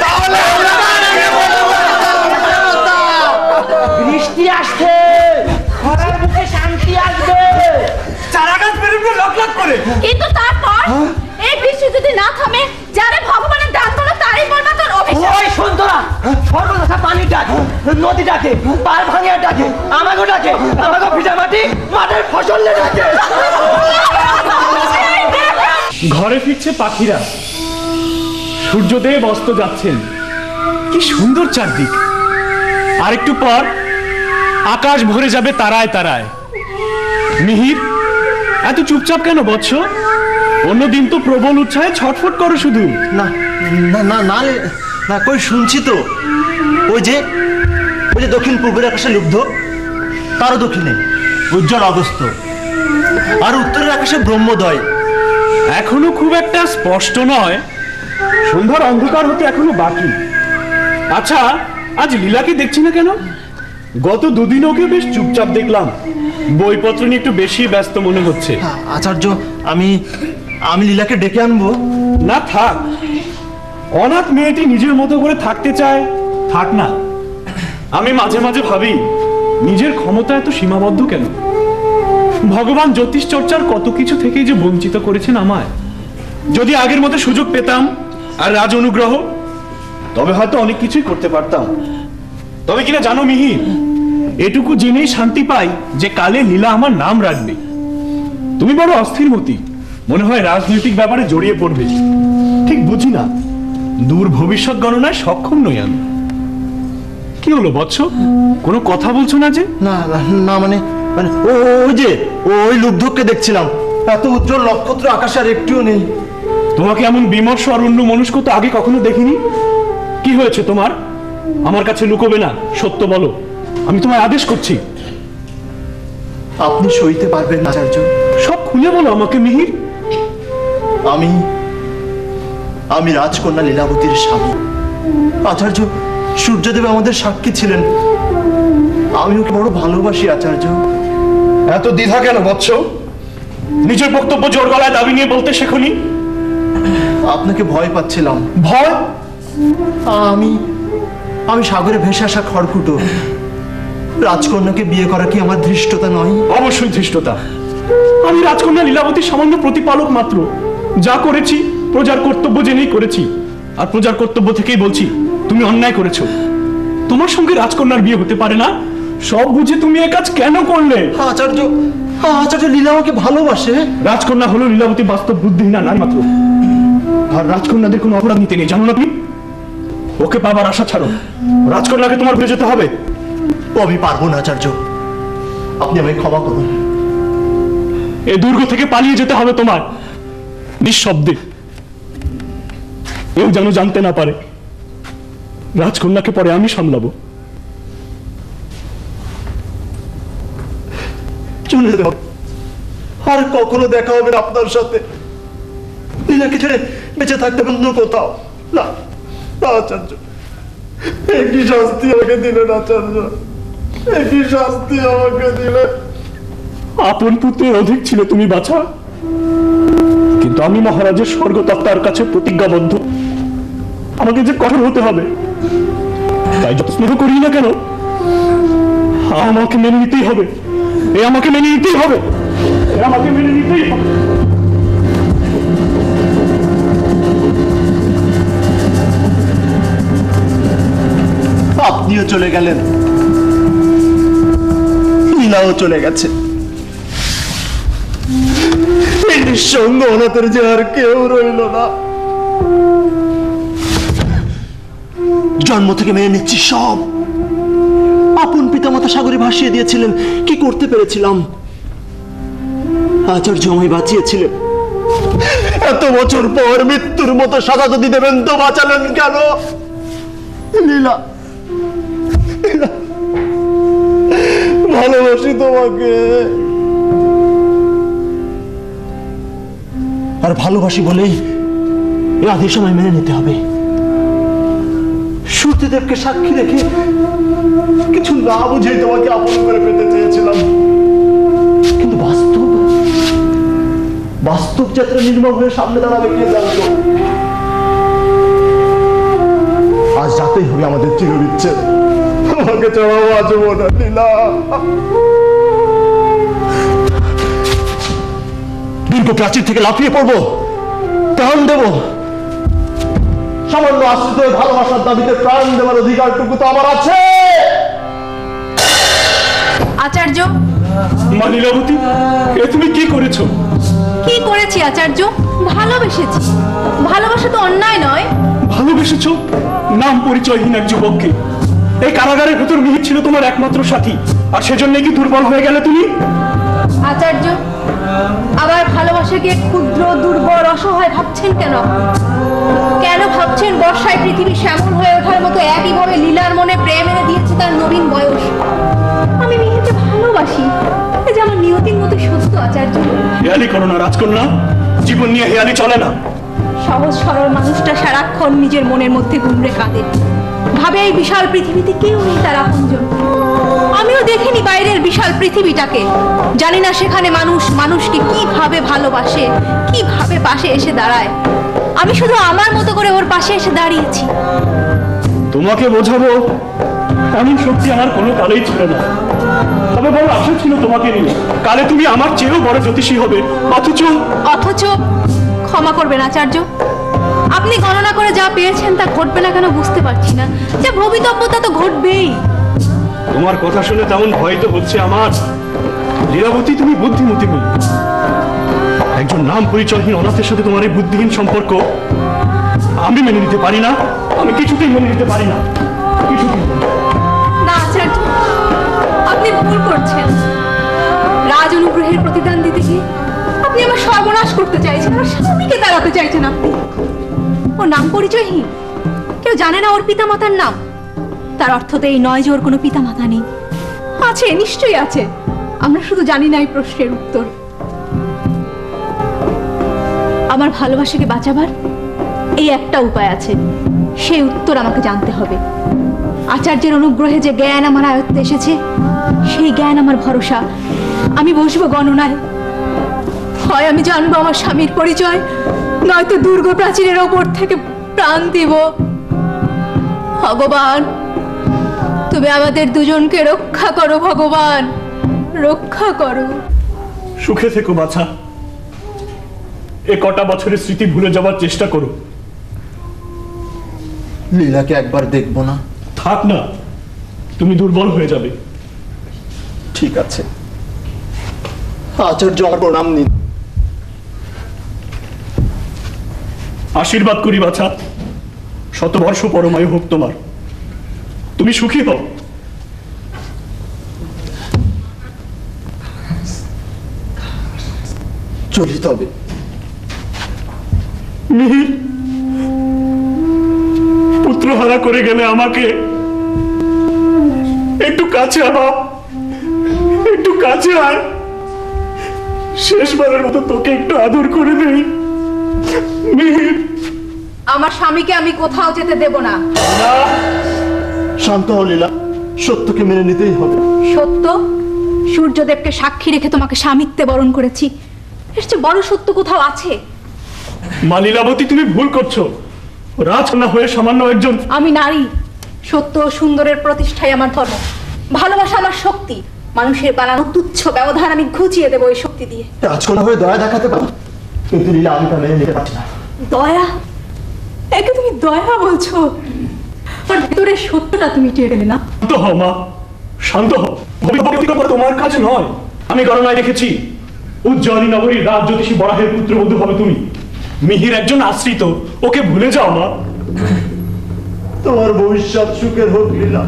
বৃষ্টি আসছে, খরার মুখে শান্তি আসবে, চারা গাছ বেরোবে লক লক করে। কিন্তু তারপর এই বৃষ্টি যদি না থামে, যারা ভগবানের দান করলো তারই বর্মাতার অভিশাপ। ওই সন্তরা সর্বনাশা পানি ডাকে, নদী ডাকে, পার ভাঙিয়া ডাকে, আমাকে ডাকে, আমাকে ভিজা মাটি মাঠের ফসল ডাকে। ঘরে ফিরছে পাখিরা, সূর্যদেব অস্ত যাচ্ছেন, কি সুন্দর চারদিক। আর একটু পর আকাশ ভরে যাবে তারায় তারায়। মিহির, এত চুপচাপ কেন বৎস? অন্যদিন তো প্রবল উৎসাহে ছটফট করো শুধু। না না না না না কই শুনছি তো, ওই যে ওই যে দক্ষিণ পূর্বের আকাশে লুব্ধ, তারও দক্ষিণে উজ্জ্বল অগস্ত, আর উত্তরের আকাশে ব্রহ্মোদয়। এখনো খুব একটা স্পষ্ট নয়, সন্ধ্যার অন্ধকার হতে এখনো বাকি। আচ্ছা, আজ লীলাকে দেখছি না কেন? গত দুদিন ওকে বেশ চুপচাপ দেখলাম, বইপত্র নিয়ে একটু বেশি ব্যস্ত মনে হচ্ছে। আচার্য, আমি আমি লীলাকে ডেকে আনবো? না থাক, অনাথ মেয়েটি নিজের মতো করে থাকতে চায়, থাক না। আমি মাঝে মাঝে ভাবি নিজের ক্ষমতা এত সীমাবদ্ধ কেন? ভগবান জ্যোতিষ চর্চার কত কিছু থেকেই যে বঞ্চিত করেছেন আমায়। যদি আগের মতো সুযোগ পেতাম আর রাজ অনুগ্রহ, তবে হয়তো অনেক কিছুই করতে পারতাম। তবে কিনা জানো মিহির, এটুকু জেনেই শান্তি পাই যে কালে লীলা আমার নাম রাখবে। তুমি বড় অস্থির মতি, মনে হয় রাজনৈতিক ব্যাপারে জড়িয়ে পড়বে। ঠিক বুঝি না, দূর ভবিষ্যৎ গণনায় সক্ষম নই আমি। কি হলো বৎস, কোনো কথা বলছো না যে? না না মানে মানে ও ওই যে ওই লুব্ধকে দেখছিলাম, এত উজ্জ্বল নক্ষত্র আকাশে আর একটুও নেই। তোমাকে এমন বিমর্ষ আর অন্য মনস্ক তো আগে কখনো দেখিনি। কি হয়েছে তোমার? আমার কাছে লুকোবে না, সত্য বলো, আমি তোমায় আদেশ করছি। আপনি সইতে পারবেন না আচার্য? সব খুলে বলো আমাকে মিহির। আমি আমি রাজকন্যা লীলাবতীর স্বামী। আচার্য, সূর্যদেব আমাদের সাক্ষী ছিলেন। আমি ওকে বড় ভালোবাসি আচার্য। এত দ্বিধা কেন বৎস? নিজের বক্তব্য জোর গলায় দাবি নিয়ে বলতে শেখনি? আপনাকে ভয় পাচ্ছিলাম। ভয়? আমি আমি সাগরে ভেসে আসা খড়কুটো। রাজকন্যাকে বিয়ে করা কি আমার ধৃষ্টতা নয়? অবশ্যই ধৃষ্টতা। আমি রাজকন্যা লীলাবতীর সামান্য প্রতিপালক মাত্র। যা করেছি প্রজার কর্তব্য জেনেই করেছি, আর প্রজার কর্তব্য থেকেই বলছি তুমি অন্যায় করেছো। তোমার সঙ্গে রাজকন্যার বিয়ে হতে পারে না, সব বুঝে তুমি এ কাজ কেন করলে? আচার্য, আচার্য, লীলা আমাকে ভালোবাসে। রাজকন্যা হলো লীলাবতী বাস্তব বুদ্ধিহীনা নারী মাত্র, আর রাজকন্যাদের কোনো অপরাধ নিতে নেই, জানো না তুমি? ওকে পাবার আশা ছাড়ো, রাজকন্যাকে তোমার ভুলে যেতে হবে। আমি পারবো না আচার্য, আপনি আমায় ক্ষমা করুন। এই দুর্গ থেকে পালিয়ে যেতে হবে তোমার, নিঃশব্দে। কেউ যেন জানতে না পারে। রাজকন্যাকে পরে আমি সামলাবো। চলে যাও, আর কখনো দেখা হবে না আপনার সাথে। লীলাকে ছেড়ে বেঁচে থাকতে অন্য কোথাও না। আচার্য, একই শাস্তি আমাকে দিলেন আচার্য, একই শাস্তি আমাকে দিলেন। আপন পুত্রের অধিক ছিল তুমি বাছা, কিন্তু আমি মহারাজের স্বর্গতত্ত্বার কাছে প্রতিজ্ঞাবদ্ধ। আমাকে যে কঠোর হতে হবে, তাই যত স্নেহ করি না কেন, আমাকে মেনে নিতেই হবে। এ আমাকে মেনে নিতেই হবে, এ আমাকে মেনে নিতেই হবে। আপনিও চলে গেলেন, লীলাও চলে গেছে। এই নিঃসঙ্গ অনাথের যে আর কেউ রইল না। জন্ম থেকে মেনে নিচ্ছি সব। আপন পিতামাতা সাগরে ভাসিয়ে দিয়েছিলেন, কি করতে পেরেছিলাম? আচার্য আমায় বাঁচিয়েছিলেন। এত বছর পর মৃত্যুর মতো সাজা যদি দেবেন তো বাঁচালেন কেন? লীলা, ভালোবাসি তোমাকে, আর ভালোবাসি বলেই এই আদেশ আমায় মেনে নিতে হবে। সূর্যদেবকে সাক্ষী রেখে কিছু না বুঝেই তোমাকে আপন করে পেতে চেয়েছিলাম, কিন্তু বাস্তব বাস্তব যাত্রা নির্মম হয়ে সামনে দাঁড়াবে কে জানতো? আজ রাতেই হবে আমাদের চিরবিচ্ছেদ। আমাকে ছাড়াও বাঁচবো না লীলা। দীর্ঘ প্রাচীর থেকে লাফিয়ে পড়বো, প্রাণ দেব। সামান্য আশ্রিত ভালোবাসার দাবিতে প্রাণ দেওয়ার অধিকারটুকু তো আমার আছে। আচার্য, মা লীলাবতী, এ তুমি কি করেছো? কি করেছি আচার্য? ভালোবেসেছি। ভালোবাসা তো অন্যায় নয়। ভালোবেসেছো নাম পরিচয়হীন এক যুবককে, এই কারাগারের ভেতর মিহির ছিল তোমার একমাত্র সাথী, আর সেজন্য কি দুর্বল হয়ে গেলে তুমি? আচার্য, আবার ভালোবাসাকে ক্ষুদ্র, দুর্বল, অসহায় ভাবছেন কেন? কেন ভাবছেন বর্ষায় পৃথিবী শ্যামল হয়ে ওঠার মতো একইভাবে লীলার মনে প্রেম এনে দিয়েছে তার নবীন বয়স? আমি মিহিরকে ভালোবাসি, এ যে আমার নিয়তির মতো সত্য। আচার্য, হেয়ালি করো না রাজকন্যা, জীবন নিয়ে হেয়ালি চলে না। সহজ সরল মানুষটা সারাক্ষণ নিজের মনের মধ্যে গুমড়ে কাঁদে, ভাবে এই বিশাল পৃথিবীতে কেউ নেই তার আপনজন। আমিও দেখিনি বাইরের বিশাল পৃথিবীটাকে, জানি না সেখানে মানুষ মানুষকে কিভাবে ভালোবাসে, কিভাবে পাশে এসে দাঁড়ায়। আমি শুধু আমার মতো করে ওর পাশে এসে দাঁড়িয়েছি। তোমাকে বোঝাবো এমন শক্তি আমার কোনো কালেই ছিল না, তবে বড় আশা ছিল তোমাকে নিয়ে। কালে তুমি আমার চেয়েও বড় জ্যোতিষী হবে। অথচ অথচ ক্ষমা করবেন আচার্য, আপনি গণনা করে যা পেয়েছেন তা ঘটবে না কেন বুঝতে পারছি না। যে ভবিতব্য তা তো ঘটবেই। তোমার কথা শুনে তেমন ভয় তো হচ্ছে আমার। লীলাবতী, তুমি বুদ্ধিমতী মেয়ে। একজন নাম পরিচয়হীন অনাথের সাথে তোমার এই বুদ্ধিহীন সম্পর্ক আমি মেনে নিতে পারি না, আমি কিছুতেই মেনে নিতে পারি না, কিছুতেই না আচার্য, আপনি ভুল করছেন। রাজ অনুগ্রহের প্রতিদান দিতে গিয়ে আপনি আমার সর্বনাশ করতে চাইছেন, আমার স্বামীকে তাড়াতে চাইছেন আপনি। ও নাম পরিচয়হীন, কেউ জানে না ওর পিতামাতার নাম। তার অর্থ তো এই নয় যে ওর কোনো পিতামাতা নেই। আছে, নিশ্চয়ই আছে, আমরা শুধু জানি না এই প্রশ্নের উত্তর। আমার ভালোবাসাকে বাঁচাবার এই একটা উপায় আছে, সেই উত্তর আমাকে জানতে হবে। আচার্যের অনুগ্রহে যে জ্ঞান আমার আয়ত্তে এসেছে, সেই জ্ঞান আমার ভরসা। আমি বসবো গণনায়, হয় আমি জানবো আমার স্বামীর পরিচয়, নয়তো দুর্গ প্রাচীরের ওপর থেকে প্রাণ দিব। ভগবান, তুমি আমাদের দুজনকে রক্ষা করো, ভগবান রক্ষা করো। সুখে থেকো বাছা, এ কটা বছরের স্মৃতি ভুলে যাবার চেষ্টা করো। লীলাকে একবার দেখবো না? থাক না, তুমি দুর্বল হয়ে যাবে। ঠিক আছে আচার্য, আমার প্রণাম নিন। আশীর্বাদ করি বাছা, শতবর্ষ পরমায়ু হোক তোমার, তুমি সুখী হও। চলি তবে। মিহির, পুত্রহারা করে গেলে আমাকে একটু কাছে আনো, একটু কাছে আয়। শেষবারের মতো তোকে একটু আদর করে দেই। মিহির, আমার স্বামীকে আমি কোথাও যেতে দেব না। শান্ত হও লীলা, সত্যকে মেনে নিতেই হবে। সত্য? সূর্যদেবকে সাক্ষী রেখে তোমাকে স্বামিত্বে বরণ করেছি, এর চেয়ে বড় সত্য কোথাও আছে? মা লীলাবতী, তুমি ভুল করছো। রাজকন্যা হয়ে সামান্য একজন। আমি নারী, সত্য ও সুন্দরের প্রতিষ্ঠাই আমার ধর্ম, ভালোবাসা আমার শক্তি। মানুষের বানানো তুচ্ছ ব্যবধান আমি ঘুচিয়ে দেবো এই শক্তি দিয়ে। রাজকন্যা হয়ে দয়া দেখাতে পারো, কিন্তু লীলা আমি তা মেনে নিতে পারছি না। দয়া? একে তুমি দয়া বলছো? আর ভেতরের সত্যটা তুমি টের পেলে না? শান্ত হও মা, শান্ত হও। ভবিষ্যৎ তোমার কাজ নয়। আমি গণনায় দেখেছি উজ্জয়িনী নগরীর রাজ জ্যোতিষী বরাহের পুত্রবধূ হবে তুমি। মিহির একজন আশ্রিত, ওকে ভুলে যাও মা। তোমার ভবিষ্যৎ সুখের হোক লীলা।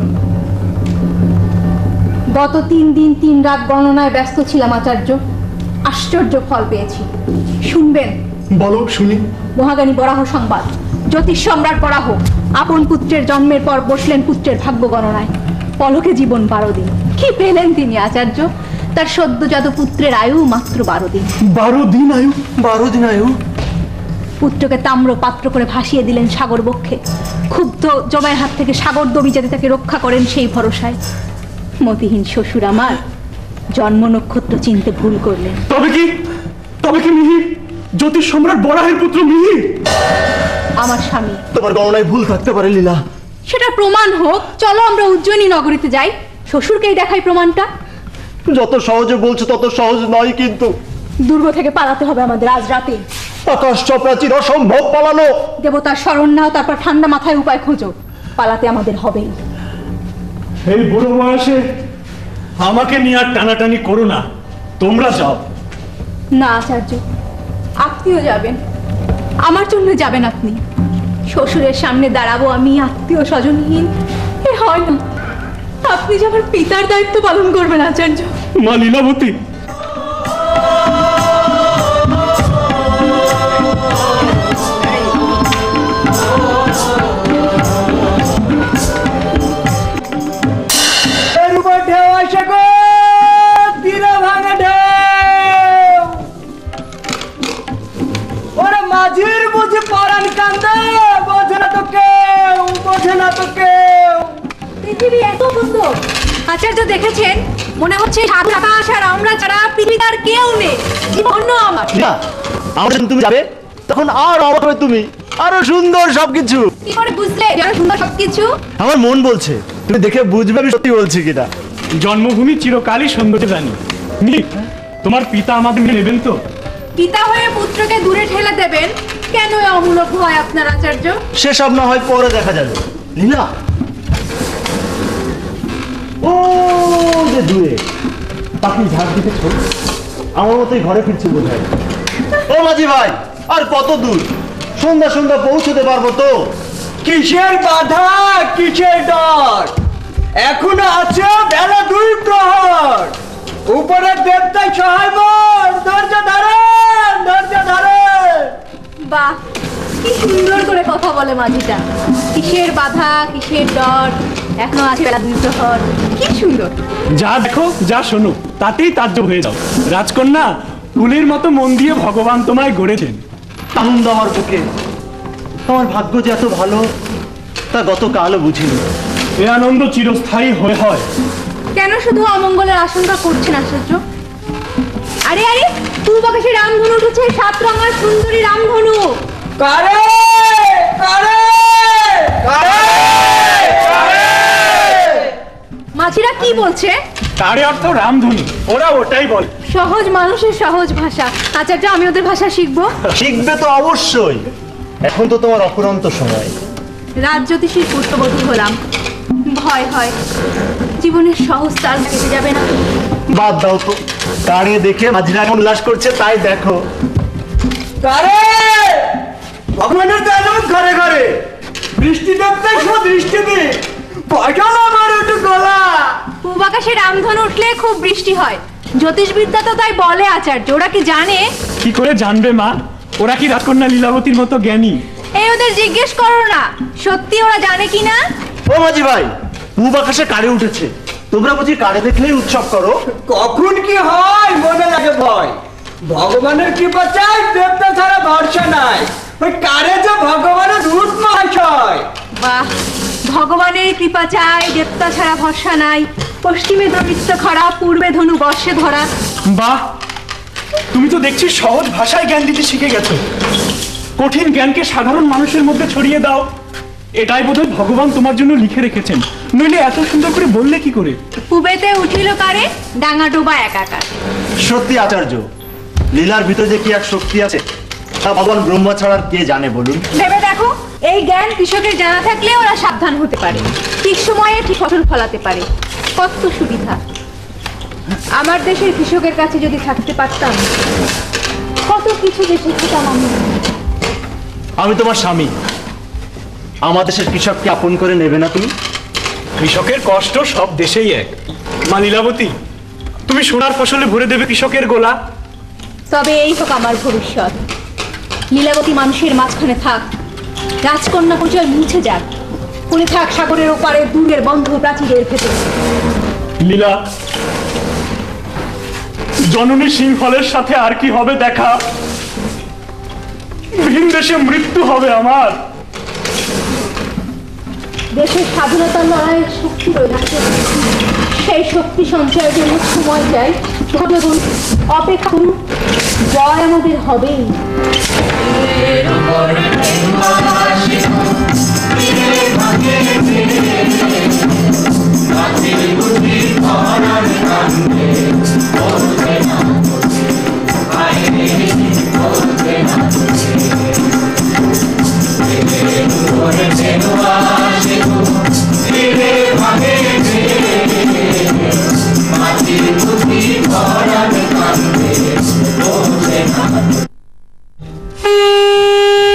গত তিন দিন তিন রাত গণনায় ব্যস্ত ছিলাম আচার্য, আশ্চর্য ফল পেয়েছি। শুনবেন? বলো শুনি। মহাজ্ঞানী বরাহ সংবাদ। জ্যোতিষ সম্রাট বরাহ আপন পুত্রের জন্মের পর বসলেন পুত্রের ভাগ্য গণনায়। পলকে জীবন বারো দিন। কি পেলেন তিনি আচার্য? তার সদ্যজাত পুত্রের আয়ু মাত্র বারো দিন। বারো দিন আয়ু? বারো দিন আয়ু? পুত্রকে তাম্র পাত্র করে ভাসিয়ে দিলেন সাগর বক্ষে। ক্ষুব্ধ জমায়ের হাত থেকে সাগর দবি যাতে তাকে রক্ষা করেন সেই ভরসায়। মতিহীন শ্বশুর আমার জন্ম নক্ষত্র চিনতে ভুল করলেন। তবে কি তবে কি মিহির জ্যোতিষ সম্রাট বরাহের পুত্র মিহির? আমার স্বামী। তোমার গণনায় ভুল থাকতে পারে লীলা। সেটা প্রমাণ হোক। চলো আমরা উজ্জয়িনী নগরীতে যাই, শ্বশুরকেই দেখাই প্রমাণটা। যত সহজে বলছো তত সহজ নয় কিন্তু। দুর্গ থেকে পালাতে হবে আমাদের আজ রাতে। আকাশ চপ্রাচীর, অসম্ভব পালানো। দেবতার শরণ নাও, তারপর ঠান্ডা মাথায় উপায় খোঁজো। পালাতে আমাদের হবেই। এই বুড়ো বয়সে আমাকে নিয়ে আর টানাটানি করো না, তোমরা যাও। না আচার্য, আপনিও যাবেন। আমার জন্য যাবেন আপনি। শ্বশুরের সামনে দাঁড়াবো আমি আত্মীয় স্বজনহীন, এ হয় না। আপনি যে আমার পিতার দায়িত্ব পালন করবেন আচার্য। মা লীলাবতী, মাঝির বুঝি পরাণ কান্দে, বোঝে না তো কেউ, বোঝে না তো কেউ। পৃথিবী এত সুন্দর আচার্য দেখেছেন, মনে হচ্ছে সাধু আকাশ আর আমরা ছাড়া পৃথিবীতে আর কেউ নেই। জীবন আমার না, আমার যখন তুমি যাবে তখন আর অবাক হবে তুমি, আরো সুন্দর সবকিছু। কি করে বুঝলে আরো সুন্দর সবকিছু? আমার মন বলছে, তুমি দেখে বুঝবে আমি সত্যি বলছি কিনা। জন্মভূমি চিরকালই সৌন্দর্য জানি। তোমার পিতা আমাদের নেবেন তো? পিতা হয়ে পুত্রকে দূরে ঠেলে দেবেন কেন? অমূলক হয় আপনার আচার্য। সেসব না হয় পরে দেখা যাবে। লীলা, ও যে দূরে পাখি ঝাড় দিতেছ, আমার মতোই ঘরে ফিরছে বোধহয়। ও মাঝি ভাই, আর কত দূর? সন্ধ্যা সন্ধ্যা পৌঁছতে পারবো তো? কিসের বাধা, কিসের ডর? এখনো আছে বেলা দুই প্রহর। উপরে দেবতাই সহায় মোর, ধৈর্য ধরেন, ধৈর্য ধরেন। বাহ, কি সুন্দর করে কথা বলে মাঝিটা। কিসের বাধা, কিসের ডর, এখনো আছে বেলা দুই প্রহর। কি সুন্দর। যা দেখো, যা শোনো, তাতেই তাজ্জব হয়ে যাও। রাজকন্যা, ফুলের মতো মন দিয়ে ভগবান তোমায় গড়েছেন। আনন্দ আমার বুকে। তোমার ভাগ্য যে এত ভালো তা গতকালও বুঝিনি। এ আনন্দ চিরস্থায়ী হয়ে হয়। কেন শুধু অমঙ্গলের আশঙ্কা করছেন আশ্চর্য? আরে আরে, পূর্ব আকাশে রামধনু উঠেছে, সাত রঙের সুন্দরী রামধনু। কারে কারে কারে কারে? মাঝিরা কি বলছে? তারে অর্থ রামধনু, ওরা ওটাই বলে। সহজ মানুষের সহজ ভাষা। আচার্য, আমি ওদের ভাষা শিখবো। শিখবে তো অবশ্যই, এখন তো তোমার অফুরন্ত সময়। রাজ্যোতিষীর পুত্রবধূ হলাম, ভয় হয় জীবনের সহজ তাল কেটে যাবে না। বাদ দাও তো, কারে দেখে মাঝিরা কেমন উল্লাস করছে তাই দেখো। কারে? ভগবানের দানব ঘরে ঘরে, বৃষ্টি দেবতাই সব দৃষ্টি দি, পাঠাল আমার একটু গলা। পূর্ব আকাশে রামধনু উঠলে খুব বৃষ্টি হয়, জ্যোতিষবিদ্যা তো তাই বলে আচার্য। ওরা কি জানে? কি করে জানবে মা? ওরা কি রাজকন্যা লীলাবতীর মতো জ্ঞানী? এই ওদের জিজ্ঞেস করো না, সত্যি ওরা জানে কিনা। ও মাঝি ভাই, পূব আকাশে কারে উঠেছে, তোমরা বুঝি কারে দেখলেই উৎসব করো? কখন কি হয় মনে লাগে ভয়। ভগবানের কৃপা চাই, দেবতা ছাড়া ভরসা নাই। ওই কারে যে ভগবানের রূপ মহাশয়। বাহ, ভগবানের কৃপা চাই, দেবতা ছাড়া ভরসা নাই। পশ্চিমে দরিদ্র খরা, পূর্বে ধনু বর্ষে ধরা। বাহ, তুমি তো দেখছি সহজ ভাষায় জ্ঞান দিতে শিখে গেছো। কঠিন জ্ঞানকে সাধারণ মানুষের মধ্যে ছড়িয়ে দাও, এটাই বোধহয় ভগবান তোমার জন্য লিখে রেখেছেন। নইলে এত সুন্দর করে বললে কি করে? পূবেতে উঠিল কারে, ডাঙা ডোবা একাকার। সত্যি আচার্য, লীলার ভিতরে যে কি এক শক্তি আছে তা ভগবান ব্রহ্মা ছাড়া কে জানে বলুন? ভেবে দেখো, এই জ্ঞান কৃষকের জানা থাকলে ওরা সাবধান হতে পারে, ঠিক সময়ে ঠিক ফসল ফলাতে পারে। কত সুবিধা। আমার দেশের কৃষকের কাছে যদি থাকতে পারতাম, কত কিছু যে শিখতাম আমি। আমি তোমার স্বামী, আমার দেশের কৃষককে আপন করে নেবে না তুমি? কৃষকের কষ্ট সব দেশেই এক। মা লীলাবতী, তুমি সোনার ফসলে ভরে দেবে কৃষকের গোলা। তবে এই হোক আমার ভবিষ্যৎ। লীলাবতী মানুষের মাঝখানে থাক, রাজকন্যা পরিচয় মুছে যাক, পড়ে থাক সাগরের ওপারে দূরের বন্ধ প্রাচীরের ভেতর। লীলা, জননী সিংহলের সাথে আর কি হবে দেখা? ভিন দেশে মৃত্যু হবে আমার। দেশের স্বাধীনতার লড়াইয়ের শক্তি রয়েছে, সেই শক্তি সঞ্চয়ের জন্য সময় চাই। ভগবান অপেক্ষা করুন, জয় আমাদের হবেই।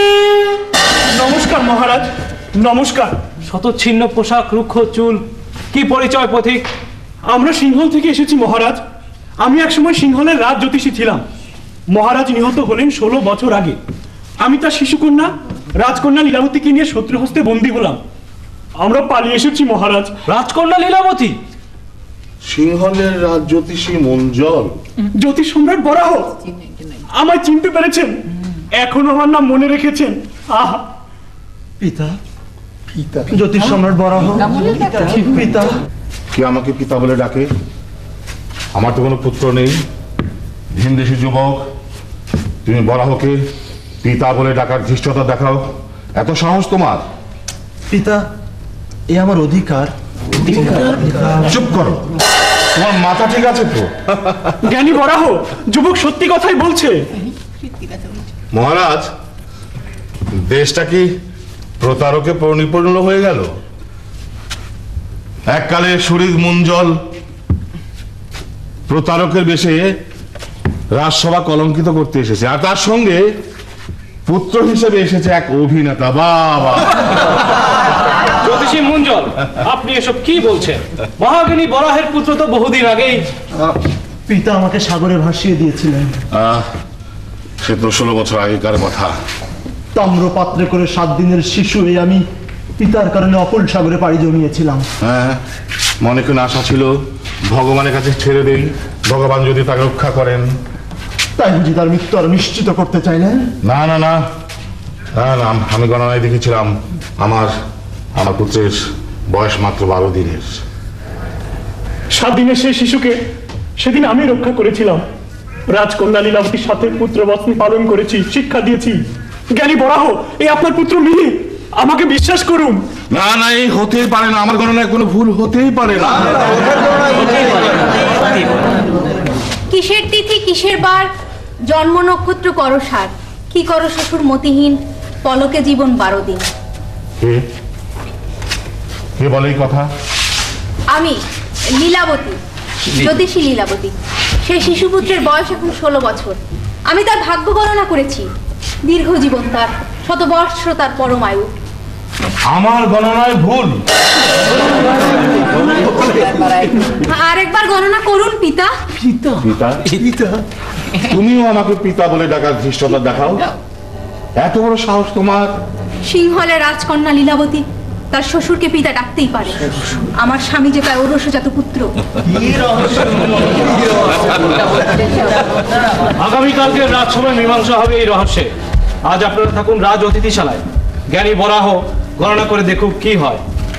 নমস্কার মহারাজ, নমস্কার। শতচ্ছিন্ন পোশাক, রুক্ষ চুল, কি পরিচয় পথিক? আমরা সিংহল থেকে এসেছি মহারাজ। আমি একসময় সিংহলের রাজ জ্যোতিষী ছিলাম। মহারাজ নিহত হলেন ষোলো বছর আগে। আমি তার শিশুকন্যা রাজকন্যা লীলাবতীকে নিয়ে শত্রু হস্তে বন্দী হলাম। আমরা পালিয়ে এসেছি মহারাজ। রাজকন্যা লীলাবতী? সিংহলের রাজ জ্যোতিষী মঞ্জল, জ্যোতিষ সম্রাট বরাহ আমায় চিনতে পেরেছেন, এখনো আমার নাম মনে রেখেছেন। আহা পিতা, পিতা, জ্যোতিষ সম্রাট বরাহ, পিতা। কে আমাকে পিতা বলে ডাকে? আমার তো কোনো পুত্র নেই, ভিনদেশী যুবক, তুমি বরাহকে পিতা বলে ডাকার ধৃষ্টতা দেখাও, এত সাহস তোমার? পিতা, এ আমার অধিকার। চুপ করো, তোমার মাথা ঠিক আছে তো? জ্ঞানী বরাহ, যুবক সত্যি কথাই বলছে। মহারাজ, দেশটা কি প্রতারকে পরিপূর্ণ হয়ে গেল? এককালে শরীর মঞ্জল প্রতারকের বেশে রাজসভা কলঙ্কিত করতে এসেছে, আর তার সঙ্গে পুত্র হিসেবে এসেছে এক অভিনেতা। বাবা, জ্যোতিষী মঞ্জল, আপনি এসব কি বলছেন? মহাজ্ঞানী বরাহের পুত্র তো বহুদিন আগেই। পিতা আমাকে সাগরে ভাসিয়ে দিয়েছিলেন। আহ, সে তো ষোলো বছর আগেকার কথা। তাম্রপাত্রে করে সাত দিনের শিশু হয়ে আমি পিতার কারণে অকুল সাগরে পাড়ি জমিয়েছিলাম। হ্যাঁ, মনে কোনো আশা ছিল ভগবানের কাছে ছেড়ে দেই, ভগবান যদি তাকে রক্ষা করেন। তাই বুঝি তার মৃত্যু আর নিশ্চিত করতে চাইলেন? না না না না না, আমি গণনায় দেখেছিলাম আমার আমার পুত্রের বয়স মাত্র বারো দিনের। সাত দিনের সেই শিশুকে সেদিন আমি রক্ষা করেছিলাম। রাজকন্যা লীলাবতীর সাথে পুত্র বৎসনী পালন করেছি, শিক্ষা দিয়েছি। জ্ঞানী বরাহ, এই আপনার পুত্র মিহি, আমাকে বিশ্বাস করুন। না না, এই হতেই পারে না, আমার গণনায় কোনো ভুল হতেই পারে না। কিসের তিথি কিসের বার, জন্ম নক্ষত্র করো সার, কি করো শ্বশুর মতিহীন, পলকে জীবন বারো দিন। কে কে বলে এই কথা? আমি লীলাবতী, জ্যোতিষী লীলাবতী। সেই শিশুপুত্রের বয়স এখন ষোলো বছর। আমি তার ভাগ্য গণনা করেছি, দীর্ঘ জীবন তার, শত বর্ষ তার পরমায়ু। আমার গণনায় ভুল? আরেকবার গণনা করুন পিতা। পিতা পিতা, তুমিও আমাকে পিতা বলে ডাকার ধৃষ্টতা দেখাও, এত বড় সাহস তোমার? সিংহলের রাজকন্যা লীলাবতী তার শ্বশুরকে পিতা ডাকতেই পারে। আমার স্বামী যে তার ঔরসজাত পুত্র। আগামীকালকে রাজসভায় মীমাংসা হবে এই রহস্যে। আজ আপনারা থাকুন রাজ অতিথিশালায়, জ্ঞানী বরাহ গণনা করে দেখুক কি হয়।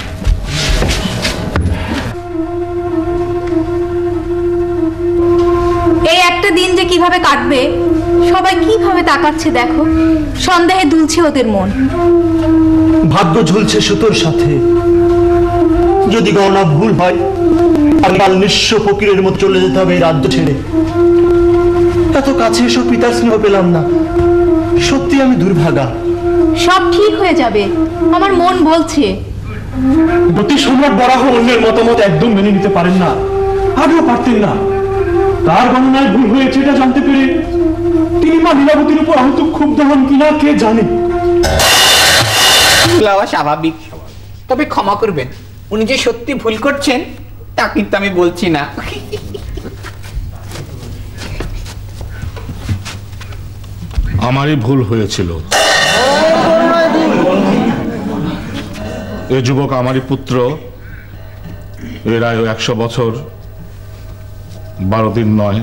এই একটা দিন যে কিভাবে কাটবে, সবাই কিভাবে তাকাচ্ছে দেখো, সন্দেহে দুলছে ওদের মন। ভাগ্য ঝুলছে সুতোর সাথে, যদি গণনা ভুল হয় আমি কাল নিঃস্ব ফকিরের মতো চলে যেতে হবে এই রাজ্য ছেড়ে। এত কাছে এসব পিতার স্নেহ পেলাম না, সত্যি আমি দুর্ভাগা। সব ঠিক হয়ে যাবে, আমার মন বলছে। জ্যোতিষ সম্রাট বরাহ অন্যের মতামত একদম মেনে নিতে পারেন না, আগেও পারতেন না। তার গণনায় ভুল হয়েছে এটা জানতে পেরে তিনি মা লীলাবতীর উপর হয়তো ক্ষুব্ধ হন কিনা কে জানে। স্বাভাবিক, তবে ক্ষমা করবেন, উনি যে সত্যি ভুল করছেন তা কিন্তু আমি বলছি না। আমারই ভুল হয়েছিল, এ যুবক আমারই পুত্র, এর আয়ু একশো বছর বারো দিন নয়।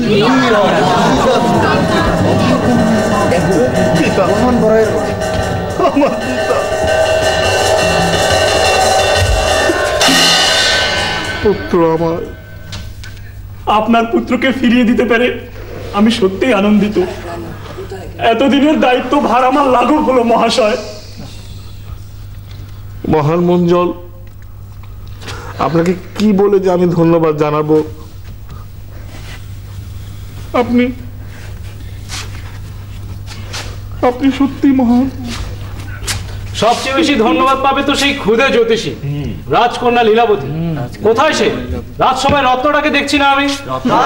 পুত্র আমার, আপনার পুত্রকে ফিরিয়ে দিতে পেরে আমি সত্যিই আনন্দিত। এতদিনের দায়িত্ব ভার আমার লাঘব হলো মহাশয়। মহান মঞ্জল, আপনাকে কি বলে যে আমি ধন্যবাদ জানাবো? আপনি আপনি সত্যি মহান। সবচেয়ে বেশি ধন্যবাদ পাবে তো সেই ক্ষুদে জ্যোতিষী রাজকন্যা লীলাবতী। কোথায় সে? রাজসভায় রত্নটাকে দেখছি না আমি।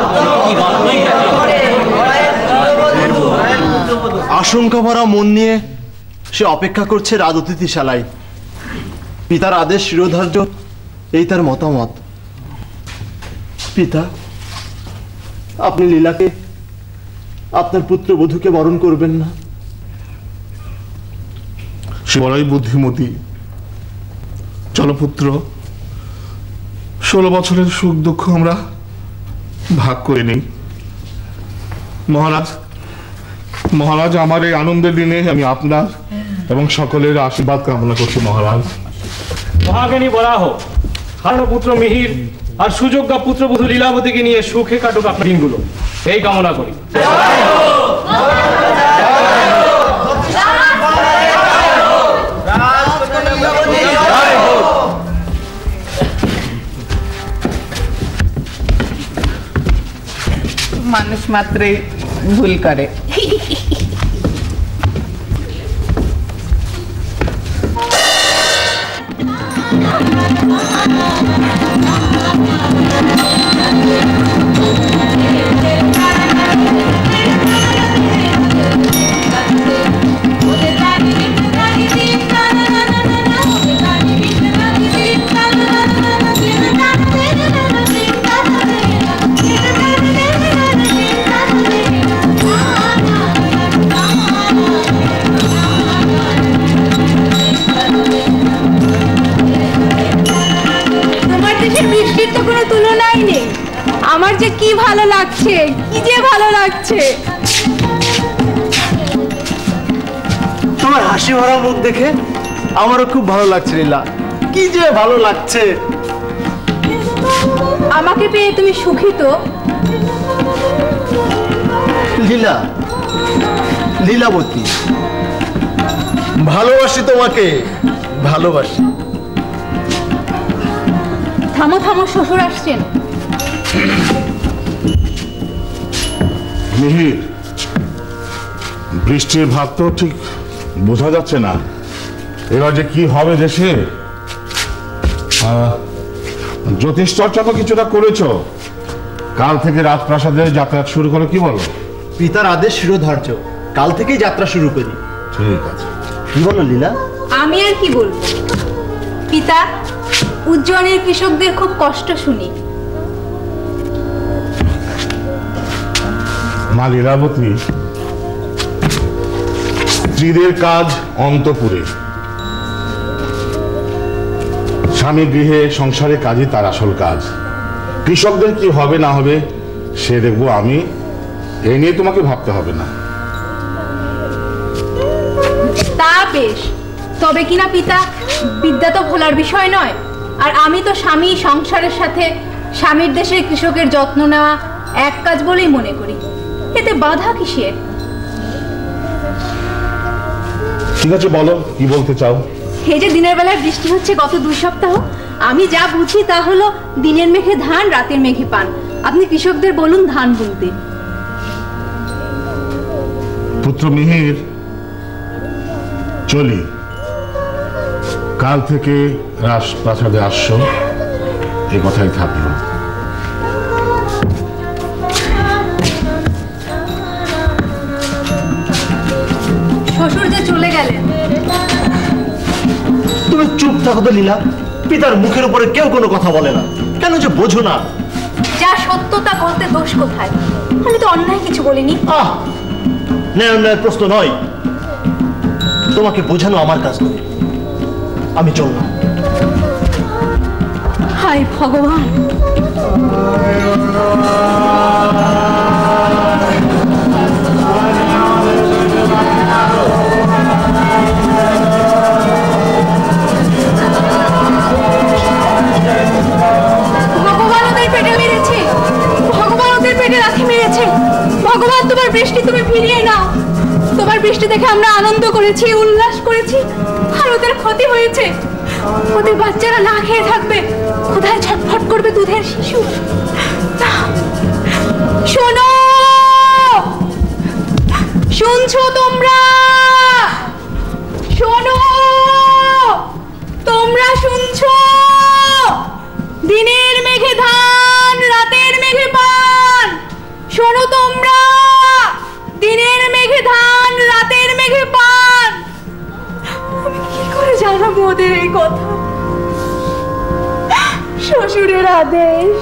আশঙ্কা ভরা মন নিয়ে সে অপেক্ষা করছে রাজ অতিথিশালায়। পিতার আদেশ শিরোধার্য এই তার মতামত। পিতা, আপনি লীলাকে, আপনার পুত্রবধূকে বরণ করবেন না? সে বড়ই বুদ্ধিমতী। চলো পুত্র, ষোলো বছরের সুখ দুঃখ আমরা ভাগ করে নিই। মহারাজ, মহারাজ, আমার এই আনন্দের দিনে আমি আপনার এবং সকলের আশীর্বাদ কামনা করছি মহারাজ। মহাজ্ঞানী বরাহ, হারানো পুত্র মিহির আর সুযোগ্য পুত্রবধূ লীলাবতীকে নিয়ে সুখে কাটুক আপনার দিনগুলো, এই কামনা করি। মানুষ মাত্রই ভুল করে। আমার যে কি ভালো লাগছে, কি যে ভালো লাগছে। তোমার হাসি ভরা মুখ দেখে আমারও খুব ভালো লাগছে লীলা, কি যে ভালো লাগছে। আমাকে পেয়ে তুমি সুখী তো? লীলা, লীলাবতী, ভালোবাসি তোমাকে, ভালোবাসি। থামো থামো, শ্বশুর আসছেন। মিহির, বৃষ্টির ভাব তো ঠিক বোঝা যাচ্ছে না, এবার যে কি হবে দেশে। জ্যোতিষ চর্চা তো কিছুটা করেছ, কাল থেকে রাজপ্রাসাদে যাতায়াত শুরু করো, কি বলো? পিতার আদেশ শিরোধার্য, কাল থেকেই যাত্রা শুরু করি। ঠিক আছে, কি বলো লীলা? আমি আর কি বলবো পিতা, উজ্জয়নের কৃষকদের খুব কষ্ট শুনি। মা লীলাবতী, স্ত্রীদের কাজ অন্তপুরে, স্বামী গৃহে সংসারে কাজই তার আসল কাজ। কৃষকদের কি হবে না হবে সে দেখবো আমি, এই নিয়ে তোমাকে ভাবতে হবে না। তা বেশ, তবে কিনা পিতা, বিদ্যা তো ভোলার বিষয় নয়। আর আমি তো স্বামী সংসারের সাথে স্বামীর দেশের কৃষকের যত্ন নেওয়া এক কাজ বলেই মনে করি, এতে বাধা কিসের? ঠিক আছে, বলো কি বলতে চাও। এই যে দিনের বেলায় বৃষ্টি হচ্ছে গত দুই সপ্তাহ, আমি যা বুঝি তা হলো দিনের মেঘে ধান, রাতের মেঘে পান। আপনি কৃষকদের বলুন ধান বুনতে। পুত্র মিহির, চলি, কাল থেকে রাজপ্রাসাদে আসছো, এই কথাই থাকলো। শ্বশুর যে চলে গেলেন। তুমি চুপ থাকো তো লীলা, পিতার মুখের উপরে কেউ কোনো কথা বলে না, কেন যে বোঝো না? যা সত্যতা বলতে দোষ কোথায়? আমি তো অন্যায় কিছু বলিনি। আহ, ন্যায় অন্যায়ের প্রশ্ন নয়, তোমাকে বোঝানো আমার কাজ নয়। আমি চললাম। হায় ভগবান, ভগবান তোমার বৃষ্টি তুমি ফিরিয়ে নাও। তোমার বৃষ্টি দেখে আমরা আনন্দ করেছি, উল্লাস করেছি, আর ওদের ক্ষতি হয়েছে। ওদের বাচ্চারা না খেয়ে থাকবে, কোথায় ছটফট করবে দুধের শিশু। শোনো, শুনছো তোমরা? শোনো, তোমরা শুনছো? দিনের মেঘে ধান, রাতের মেঘে পান। শোনো তোমরা, দিনের মেঘে ধান, রাতের মেঘে পান। আমি কি করে জানাবো ওদের এই কথা? আদেশ।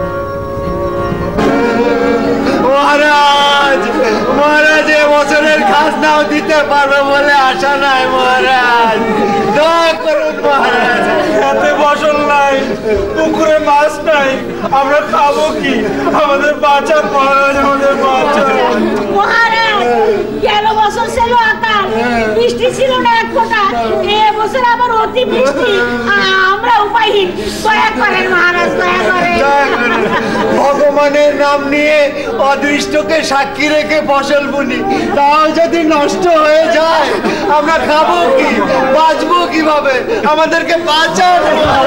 মহারাজ মহারাজ এ বছরের খাজনাও দিতে পারবে বলে আশা নাই মহারাজ, দয়া করুন মহারাজ। হাতে ফসল নাই, পুকুরে মাছ নাই, আমরা খাবো কি? আমাদের বাঁচান মহারাজ, আমাদের বাঁচান। মহারাজ গেল বছর ছিল আকাল, বৃষ্টি ছিল না এক ফোঁটা, এ বছর আবার অতি বৃষ্টি, আমরা উপায়হীন। দয়া করেন মহারাজ, দয়া করেন। ভগবানের নাম নিয়ে অদৃষ্টকে সাক্ষী রেখে ফসল বুনি, তাও যদি নষ্ট হয়ে যায় আমরা খাবো কি, বাঁচবো কিভাবে? আমাদেরকে বাঁচান।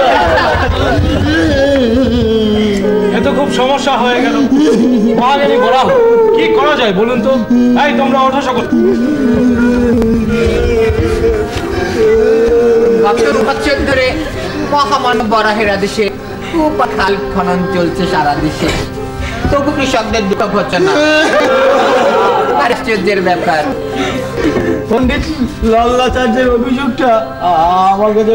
এ তো খুব সমস্যা হয়ে গেল। মহাজ্ঞানী বরাহ, কি করা যায় বলুন তো? এই তোমরা ওঠো সকল। বছর বছর ধরে মহামানব বরাহের আদেশে খুব খাল খনন চলছে সারা দেশে, তবু কৃষকদের দুঃখ হচ্ছে না। আশ্চর্যের ব্যাপার। পণ্ডিত লাল্লাচার্যের অভিযোগটা আমার কাছে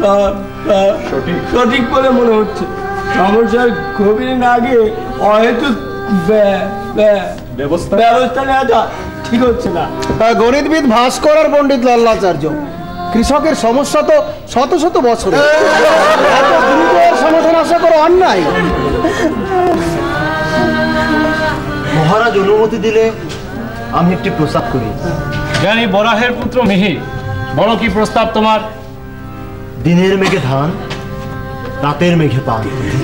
সঠিক বলে মনে হচ্ছে। সমস্যার গভীর না গিয়ে অহেতুক ব্যবস্থা নেওয়াটা ঠিক হচ্ছে না। গণিতবিদ ভাস্কর আর পণ্ডিত লাল্লাচার্য, কৃষকের সমস্যা তো শত শত বছর, সমাধান আশা করো অন্যায়। মহারাজ অনুমতি দিলে আমি একটি প্রস্তাব করি। জ্ঞানী বরাহের পুত্র মিহির, বড় কি প্রস্তাব তোমার? দিনের মেঘে ধান, রাতের মেঘে পান।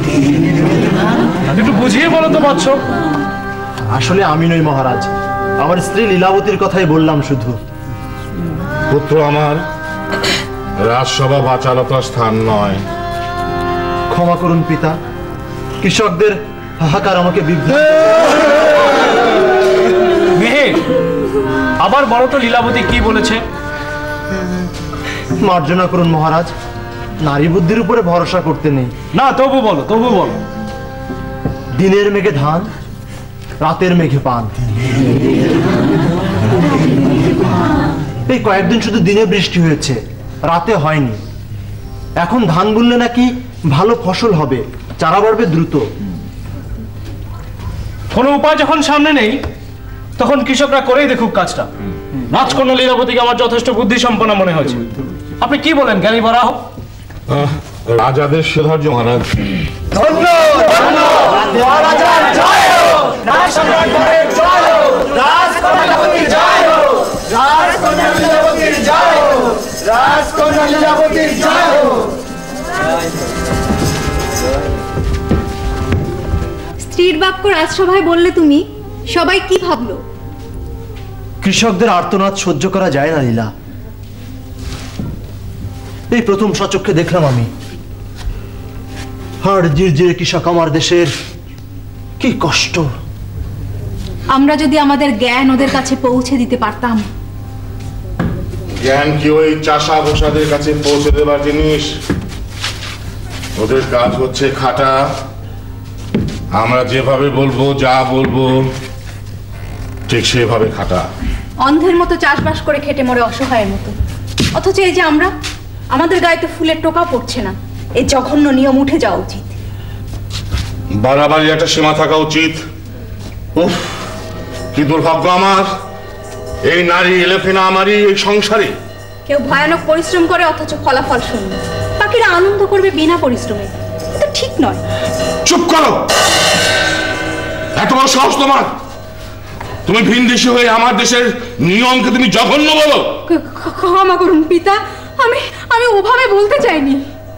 একটু বুঝিয়ে বলো তো বৎস। আসলে আমি নই মহারাজ, আমার স্ত্রী লীলাবতীর কথাই বললাম শুধু। পুত্র আমার, রাজসভা বাচালতার স্থান নয়। ক্ষমা করুন পিতা, কৃষকদের হাহাকার আমাকে বিভ্রান্ত। মিহির, আবার বলো তো লীলাবতী কি বলেছে? মার্জনা করুন মহারাজ, নারী বুদ্ধির উপরে ভরসা করতে নেই। না তবু বলো, তবু বলো। দিনের মেঘে ধান, রাতের মেঘে পান। এই কয়েকদিন শুধু দিনে বৃষ্টি হয়েছে, রাতে হয়নি। এখন ধান বুনলে নাকি ভালো ফসল হবে, চারা বাড়বে দ্রুত। কোনো উপায় যখন সামনে নেই, তখন কৃষকরা করেই দেখুক কাজটা। রাজকন্যা লীলাবতীকে আমার যথেষ্ট বুদ্ধি সম্পন্ন মনে হয়েছে। আপনি কি বলেন জ্ঞানী বরাহ? রাজাদের সেধর্য মহারাজ। স্ত্রীর বাক্য রাজসভায় বললে তুমি, সবাই কি ভাবলো? কৃষকদের আর্তনাদ সহ্য করা যায় না লীলা। এই প্রথম সচক্ষে দেখলাম আমি হাড় জিরজিরে কৃষক আমার দেশের, কি কষ্ট। আমরা যদি আমাদের জ্ঞান ওদের কাছে পৌঁছে দিতে পারতাম। জ্ঞান কি ওই চাষা ভোসাদের কাছে পৌঁছে দেবার জিনিস? ওদের কাজ হচ্ছে খাটা। আমরা যেভাবে বলবো, যা বলবো ঠিক সেভাবে খাটা। অন্ধের মতো চাষবাস করে খেটে মরে অসহায়ের মতো। অথচ এই যে আমরা, আমাদের গায়ে তো ফুলের টোকা পড়ছে না। এই জঘন্য নিয়ম উঠে যাওয়া উচিত। বাড়াবাড়ি একটা সীমা থাকা উচিত। উফ, কি দুর্ভাগ্য আমার, এই নারী এলেফে না আমারই এই সংসারে। কেউ ভয়ানক পরিশ্রম করে অথচ ফলাফল শূন্য। বাকিরা আনন্দ করবে বিনা পরিশ্রমে, এটা ঠিক নয়। চুপ করো, এত বড় সাহস তোমার? তুমি ভিনদেশী হয়ে আমার দেশের নিয়মকে তুমি জঘন্য বলো? ক্ষমা করুন পিতা, আমি আমি ওভাবে বলতে চাইনি।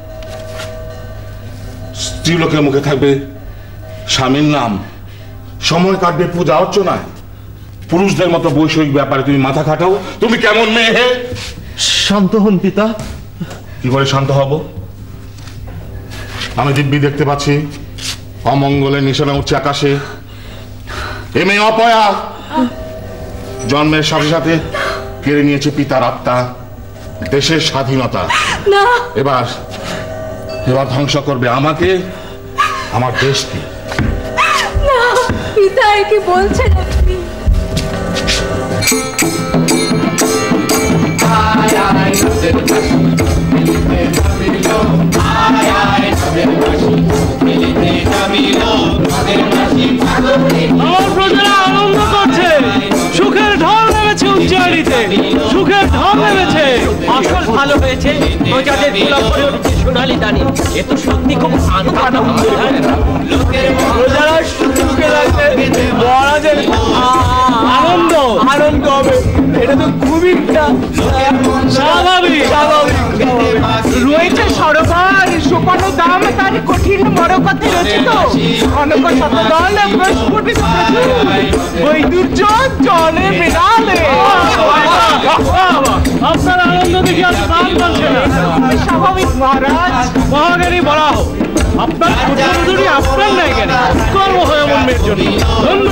স্ত্রীলোকের মুখে থাকবে স্বামীর নাম, সময় কাটবে পূজা অর্চনায়। পুরুষদের মতো বৈষয়িক ব্যাপারে তুমি মাথা খাটাও। তুমি কেমন মেয়ে হে? শান্ত হন পিতা। কি করে শান্ত হব? আমি দিব্যি দেখতে পাচ্ছি অমঙ্গলের নিশানা উঠছে আকাশে। এ মেয়ে অপয়া, জন্মের সাথে সাথে কেড়ে নিয়েছে পিতার আত্মা, দেশের স্বাধীনতা। না, এবার এবার ধ্বংস করবে আমাকে, আমার দেশকে। না পিতা, একে বলছেন আপনি? আয় আয় নদের ভাসি, মিলিতে ভাবিল, আয় আয় নদের ভাসি, মিলিতে সুখের ঢল নেমেছে। ফসল ভালো হয়েছে, প্রজাদের গোলাপ করে উঠেছে সোনালি দানি। এ তো সত্যি খুব আনন্দ। প্রজারা সুখে লাগছে, মহারাজের আনন্দ আনন্দ হবে, এটা তো খুবই স্বাভাবিক। রয়েছে সরোবর সুপানো দাম তার কঠিন মরকথে রচিত অনক শতদল প্রস্ফুটিত বৈদুর্য জলে বিড়ালে। আপনার আনন্দ দেখে আর প্রাণ পাচ্ছে না। স্বাভাবিক মহারাজ। মহাজ্ঞানী বরাহ, আপনার পুত্রধুরী আপনার নাই কেন? কর্ম হয় এমন মেয়ের জন্য। ধন্য।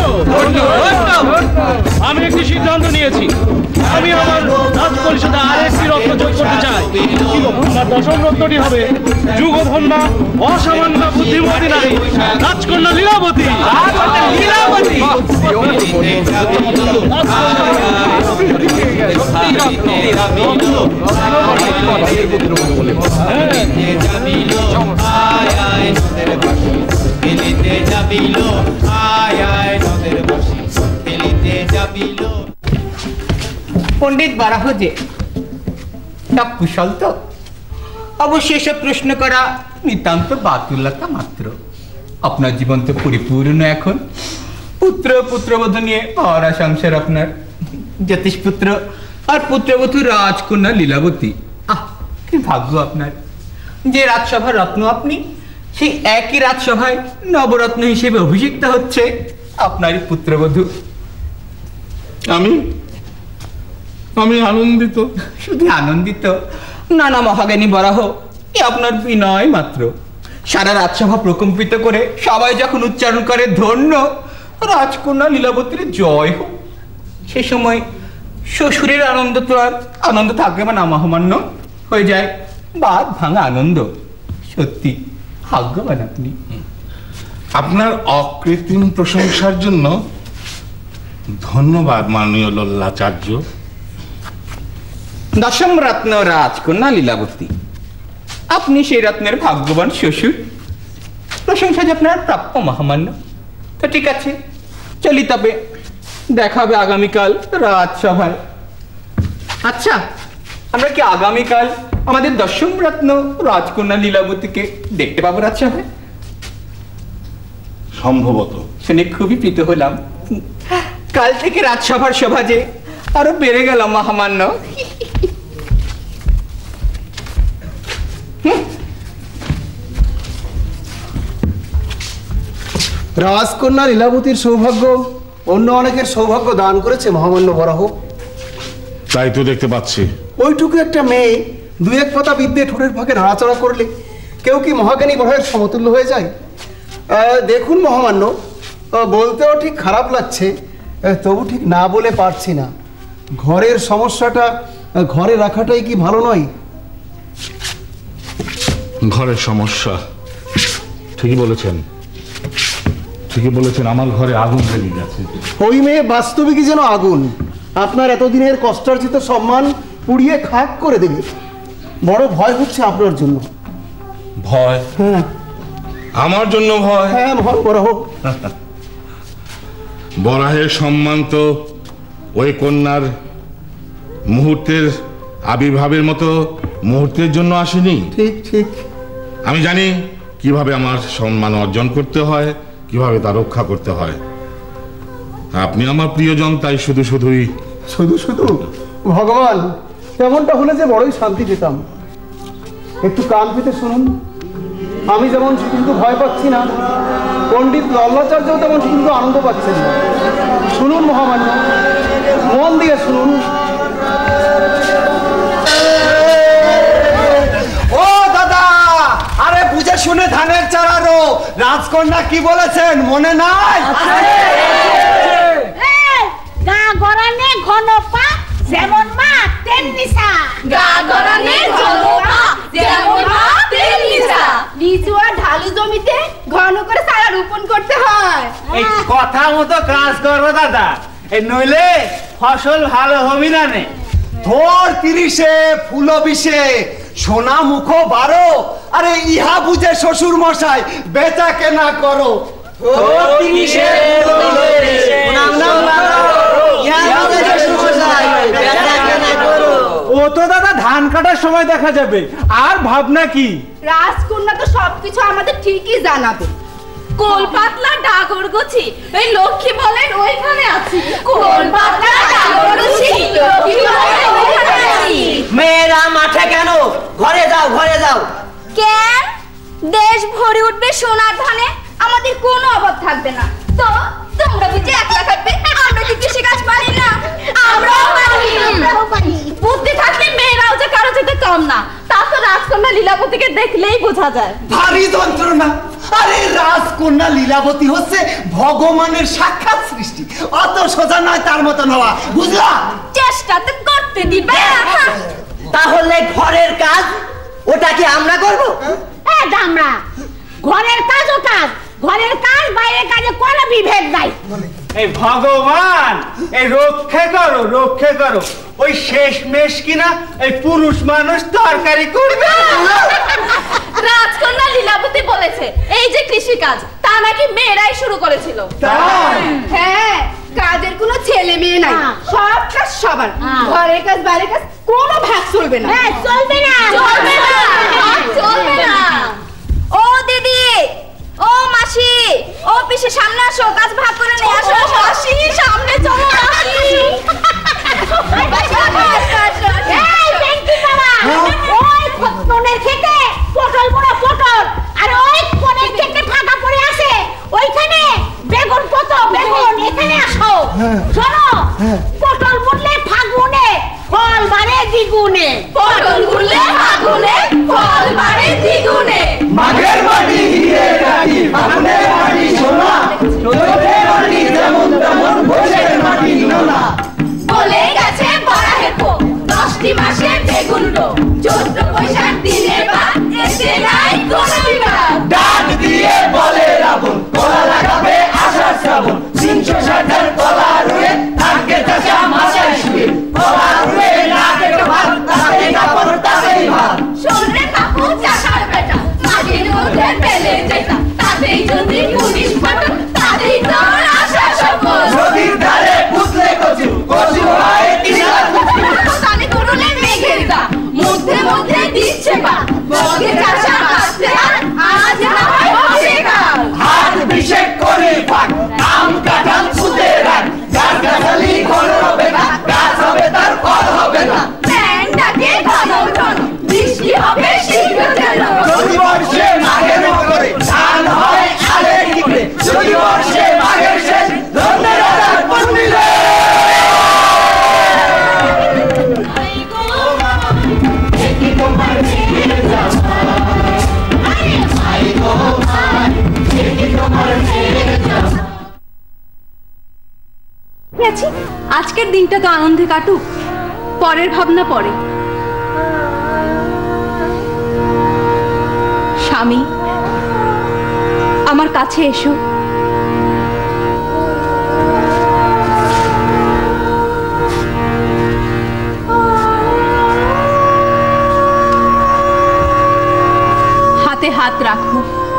আমি একটি সিদ্ধান্ত নিয়েছি, আমি আমার রাজ পরিষদে আর একটি রত্ন যোগ করতে চাই। আমার দশম রত্নটি হবে যুগধন্যা অসামান্য বুদ্ধিমতী নারী রাজকন্যা লীলাবতী। লীলাবতী পণ্ডিত বারাহ যে সব কুশল তো? অবশ্যই এসব প্রশ্ন করা নিতান্ত বাতুলতা মাত্র। আপনার জীবন তো পরিপূর্ণ এখন। পুত্র পুত্রবধূ নিয়ে ভরা সংসার আপনার। জ্যোতিষ পুত্র আর পুত্রবধূ রাজকন্যা লীলাবতী। আহ, কি ভাগ্য আপনার যে রাজসভার রত্ন আপনি, সেই একই রাজসভায় নবরত্ন হিসেবে অভিষিক্ত হচ্ছে আপনারই পুত্রবধূ। আমি আমি আনন্দিত। শুধু আনন্দিত না না মহাজ্ঞানী বরাহ, এ আপনার বিনয় মাত্র। সারা রাজসভা প্রকম্পিত করে সবাই যখন উচ্চারণ করে ধন্য রাজকন্যা লীলাবতীর জয় হোক, সে সময় শ্বশুরের আনন্দ তো আর আনন্দ থাকবে না, মহামান্য হয়ে যায় বাদ ভাঙা আনন্দ। সত্যি ভাগ্যবান আপনি। আপনার অকৃত্রিম প্রশংসার জন্য ধন্যবাদ মাননীয় লল্লাচার্য। দশম রত্ন রাজকন্যা লীলাবতী, আপনি সেই রত্নের ভাগ্যবান শ্বশুর। প্রশংসা যে আপনার প্রাপ্য মহামান্য। তো ঠিক আছে, চলি তবে, দেখা হবে আগামীকাল রাজসভায়। আচ্ছা, আমরা কি আগামীকাল আমাদের দশম রত্ন রাজকন্যা লীলাবতীকে দেখতে পাবো রাজসভায়? সম্ভবত। শুনে খুবই প্রীত হলাম। কাল থেকে রাজসভার শোভা যে আরো বেড়ে গেল মহামান্য। রাজকন্যা লীলাবতীর সৌভাগ্য অন্য অনেকের সৌভাগ্য দান করেছে মহামান্য বরাহ। তাই তো দেখতে পাচ্ছি। ওইটুকু একটা মেয়ে দু এক পাতা বিদ্যে ঠোঁটের ফাঁকে নাড়াচড়া করলে কেউ কি মহাজ্ঞানী বরাহের সমতুল্য হয়ে যায়? দেখুন মহামান্য, বলতেও ঠিক খারাপ লাগছে, তবু ঠিক না বলে পারছি না। ঘরের সমস্যাটা ঘরে রাখাটাই কি ভালো নয়? ঘরের সমস্যা ঠিকই বলেছেন, ঠিকই বলেছেন। আমার ঘরে আগুন লেগে গেছে। ওই মেয়ে বাস্তবিকই যেন আগুন, আপনার এতদিনের কষ্টার্জিত সম্মান পুড়িয়ে খাক করে দেবে। বড় ভয় হচ্ছে আপনার জন্য। ভয়? হ্যাঁ। আমার জন্য ভয়? হ্যাঁ মহান বরাহ। বরাহের সম্মান তো ওই কন্যার মুহূর্তের আবির্ভাবের মতো মুহূর্তের জন্য আসেনি। ঠিক ঠিক। আমি জানি কিভাবে আমার সম্মান অর্জন করতে হয়, কিভাবে তা রক্ষা করতে হয়। আপনি আমার প্রিয়জন, তাই শুধু শুধুই। শুধু শুধু? ভগবান, তেমনটা হলে যে বড়ই শান্তি পেতাম। একটু কান পেতে শুনুন। আমি যেমন শুধু শুধু ভয় পাচ্ছি না, পণ্ডিত লল্লাচার্যও তেমন শুধু শুধু আনন্দ পাচ্ছেন না। শুনুন মহামান্য, মন দিয়ে শুনুন। ও দাদা, আরে বুঝে শুনে ধানের চারারো রাজকন্যা কি বলেছেন মনে নাই? গা গড়ানে ঘন পা যেমন মা তেমনি সা। গা গড়ানে ঘন পা যেমন মা তেমনি সা। লিচু আর ঢালু জমিতে ঘন করে চারা রোপণ করতে হয়। এই কথা মতো কাজ করবে দাদা, এই নইলে ফসল ভালো হবে না। নে ধর তিরিশে ফুল বিশে সোনা মুখ বারো, আরে ইহা বুঝে শ্বশুর মশাই বেচা কেনা করো। তিরিশে কাটার সময় দেখা যাবে। আর ভাবনা কি? রাজকন্যা তো সবকিছু আমাদের ঠিকই জানাবে। কোল পাতলা ডাগর গুছি এই লক্ষ্মী বলেন ওইখানে আছি। কোল পাতলা ডাগর গুছি লক্ষ্মী বলেন ওইখানে আছি। মেয়েরা মাঠে কেন? ঘরে যাও, ঘরে যাও। কেন? দেশ ভরে উঠবে সোনার ধানে, আমাদের কোনো অভাব থাকবে না। তো তোমরা বুঝি একলা থাকবে? আমরা কি কৃষি কাজ পারি না? আমরাও পারি, আমরাও পারি। বুদ্ধি থাকলে মেয়েরাও যে কারো যেতে কম না, তা তো রাজকন্যা লীলাবতীকে দেখলেই বোঝা যায়। ভারী যন্ত্রণা। আরে রাজকন্যা লীলাবতী হচ্ছে ভগবানের সাক্ষাৎ সৃষ্টি, অত সোজা নয় তার মতন হওয়া, বুঝলা? চেষ্টা তো করতে দিবে। তাহলে ঘরের কাজ ওটা কি আমরা করব? হ্যাঁ আমরা ঘরের কাজও কাজ, ঘরের কাজ বাইরের কাজে কোনো বিভেদ নাই। এই ভগবান, এই রক্ষে করো, রক্ষে করো। ওই শেষ মেশ কিনা এই পুরুষ মানুষ তরকারি করবে। রাজকন্যা লীলাবতী বলেছে এই যে কৃষি কাজ তা নাকি মেয়েরাই শুরু করেছিল। হ্যাঁ, কাজের কোনো ছেলে মেয়ে নাই, সব কাজ সবার। ঘরের কাজ বাইরের কাজ কোনো ভাগ চলবে না। হ্যাঁ চলবে না, চলবে না, চলবে না। ও দিদি, ও মাসি, ও পিসি সামনে আসো, কাজ ভাগ করে নিয়ে আসো। মাসি সামনে চলো, মাসি। এই বেঙ্কি বাবা, ওই কোণের খেতে পটল বড় পটল, আর ওই কোণের খেতে ফাঁকা পড়ে আছে, ওইখানে বেগুন কত বেগুন, এখানে আসো। শোনো, পটল বললে ফাগুনে ফল বাড়ে দ্বিগুণে, পটল বললে ফাগুনে ফল বাড়ে দ্বিগুণে। মাঘের মাটি হিরে কাটি, ফাগুনের মাটি সোনা, চৈত্রের মাটি যেমন তেমন, বৈশাখের মাটি নোনা। বলে গেছে বারাহের পো, দশটি মাসে বেগুন রো, চৈত্র বৈশাখ দিনের বাদ, এতে নাই কোনো বিবাদ। ডাক দিয়ে বলে রাবণ, কলা লাগাবে আষাঢ় শ্রাবণ, তিনশো ষাটের কলা রুয়ে থাকে চাষা মাথায় শুয়ে, কলা রুয়ে না কেটে ভাত, তাতেই কাপড় তাতেই ভাত। শোনে কাকু চাষার বেটা, মাটির মধ্যে পেলে যেটা, তাতেই যদি পুলিশ ফাটো, তাতেই তোর আশা সফল। নদীর ধারে পুতলে কচু, কচু হয় কিনা তানে করলে মেঘের গা, মধ্যে মধ্যে দিচ্ছে বা, বগে চাষা আসতে আর আজ না হয় হবে কাল। হাত বিশেক করে ফাঁক, আম কাঁঠাল পুঁতে রাখ, গাছ গাছালি ঘন হবে না, গাছ হবে তার ফল হবে না। ব্যাং ডাকে ঘন ঘন, বৃষ্টি হবে শীঘ্র যেন। যদি বর্ষে মাঘের মকরে, ধান হয় আলে কি করে, যদি বর্ষে মাঘের শেষ, ধন্যের রাজার পন্ডিলে। আজকের দিনটা তো আনন্দে কাটুক, পরের ভাবনা পরে। স্বামী, আমার কাছে এসো। হাতে হাত রাখো।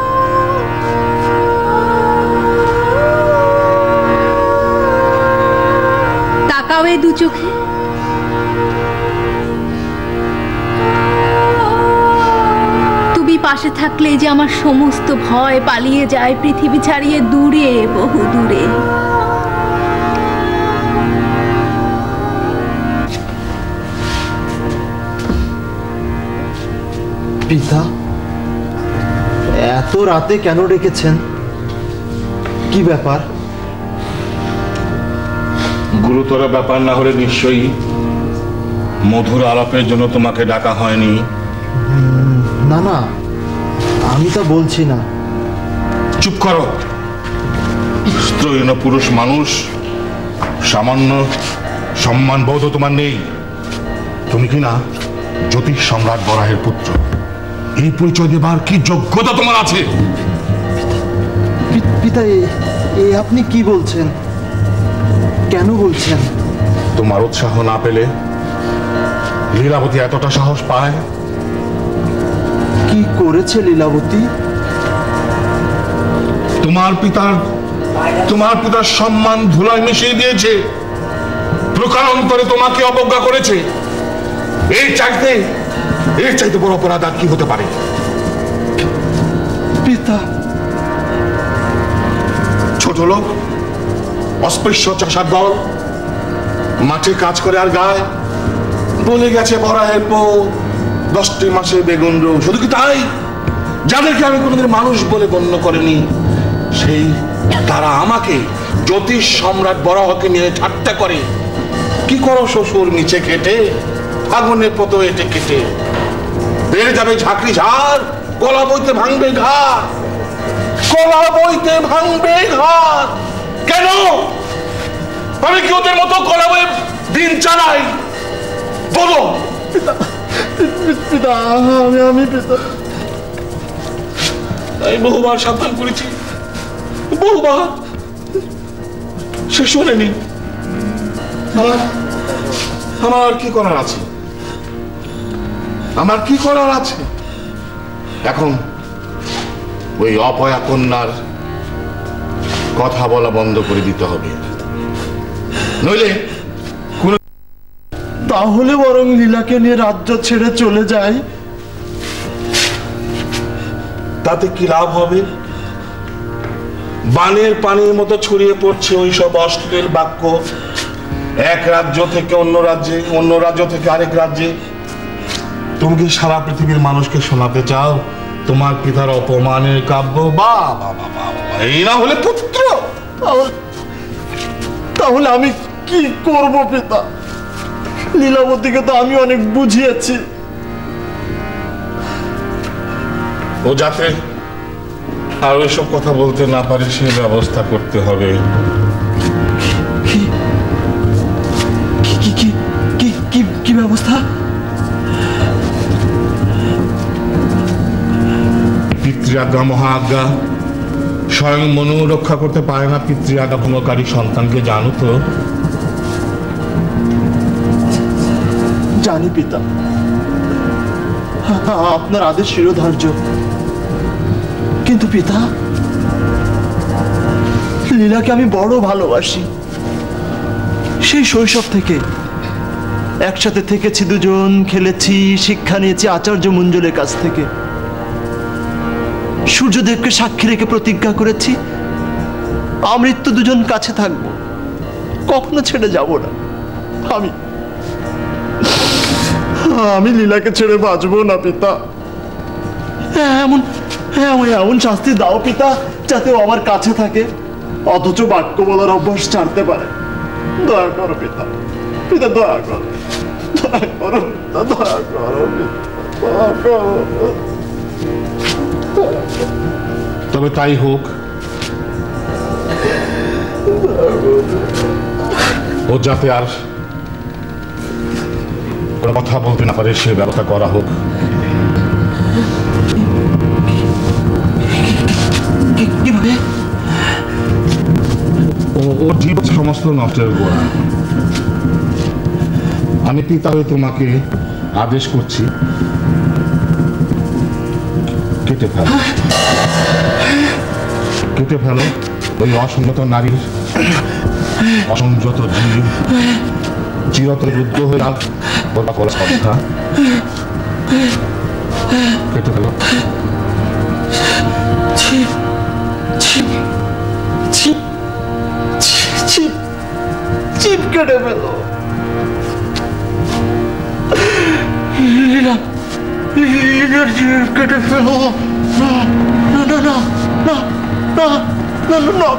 তাকাও এই দু চোখে। তুমি পাশে থাকলে যে আমার সমস্ত ভয় পালিয়ে যায় পৃথিবী ছাড়িয়ে দূরে, বহু দূরে। পিতা, এত রাতে কেন ডেকেছেন? কি ব্যাপার? গুরুতর ব্যাপার না হলে নিশ্চয়ই মধুর আলাপের জন্য তোমাকে ডাকা হয়নি। না না, আমি তা বলছি না। চুপ করো। স্ত্রৈণ পুরুষ মানুষ, সামান্য সম্মান বোধ তোমার নেই। তুমি কি না জ্যোতিষ সম্রাট বরাহের পুত্র? এই পরিচয় দেবার কি যোগ্যতা তোমার আছে? পিতা, এ আপনি কি বলছেন? কেন বলছেন? তোমার উৎসাহ না পেলে লীলাবতী এতটা সাহস পায়? কি করেছে লীলাবতী? তোমার পিতার তোমার পিতার সম্মান ধুলায় মিশিয়ে দিয়েছে, প্রকারান্তরে তোমাকে অবজ্ঞা করেছে। এর চাইতে এর চাইতে বড় অপরাধ আর কি হতে পারে? পিতা, ছোট লোক, অস্পৃশ্য চাষার দল, মাঠে কাজ করে আর গায়, বলে গেছে বড়াইয়ের পো দশটি মাসে বেগুন রোগ। শুধু কি তাই, যাদেরকে আমি কোনোদিন মানুষ বলে গণ্য করিনি, সেই তারা আমাকে জ্যোতিষ সম্রাট বরাহকে নিয়ে ঠাট্টা করে। কি করো শ্বশুর নিচে কেটে, আগুনের পতো এটে কেটে, বেড়ে যাবে ঝাঁকড়ি ঝাড়, কলা বইতে ভাঙবে ঘাট, কলা বইতে ভাঙবে ঘাট। কেন? আমি কি ওদের মতো কলা বই দিন চালাই? বলো। পিতা, আমি আমি পিতা, আমি বহুবার সাবধান করেছি, বহুবার, সে শোনেনি। আমার আমার কি করার আছে? আমার কি করার আছে? এখন ওই অপয়া কন্যার কথা বলা বন্ধ করে দিতে হবে, নইলে কোন। তাহলে বরং লীলাকে নিয়ে রাজ্য ছেড়ে চলে যায়। তাতে কি লাভ হবে? বানের পানির মতো ছড়িয়ে পড়ছে ওই সব অশ্লীল বাক্য, এক রাজ্য থেকে অন্য রাজ্যে, অন্য রাজ্য থেকে আরেক রাজ্যে। তুমি কি সারা পৃথিবীর মানুষকে শোনাতে চাও তোমার পিতার অপমানের কাব্য? বা এই না হলে পুত্র। তাহলে আমি কি করব পিতা? লীলাবতীকে তো আমি অনেক বুঝিয়েছি। ও যাতে আর ওইসব কথা বলতে না পারে সে ব্যবস্থা করতে হবে। কি কি কি কি কি ব্যবস্থা? পিতৃআজ্ঞা মহা আজ্ঞা, স্বয়ং মনু রক্ষা করতে পারে না পিতৃআজ্ঞা ভঙ্গকারী সন্তানকে, জানো তো? জানি পিতা, আপনার আদেশ শিরোধার্য। কিন্তু পিতা, লীলাকে আমি বড় ভালোবাসি। সেই শৈশব থেকে একসাথে থেকেছি দুজন, খেলেছি, শিক্ষা নিয়েছি আচার্য মঞ্জুলের কাছ থেকে। সূর্যদেবকে সাক্ষী রেখে প্রতিজ্ঞা করেছি আমৃত্যু দুজন কাছে থাকবো, কখনো ছেড়ে যাব না। আমি আমি লীলাকে ছেড়ে বাঁচবো না পিতা। এমন এমন এমন শাস্তি দাও পিতা, যাতে ও আমার কাছে থাকে, অথচ বাক্য বলার অভ্যাস ছাড়তে পারে। দয়া করো পিতা, পিতা দয়া করো, দয়া করো পিতা, দয়া করো পিতা, দয়া করো। তবে তাই হোক, ও যাতে আর কোনো কথা বলতে না পারে সে ব্যবস্থা করা হোক। কিভাবে? ওর জীব সমস্ত নষ্টের গোড়া। আমি পিতা হয়ে তোমাকে আদেশ করছি, কেটে ফেলো, কেটে ফেলো ওই অসংযত নারীর অসংযত জীব, চিরতরে রুদ্ধ হয়ে যাক ওটা করা শ্রদ্ধা। কেটে ফেলো। চিপ কেটে ফেলো। লীলা, লীলার জিভ কেটে ফেলো। না না না না না না না না না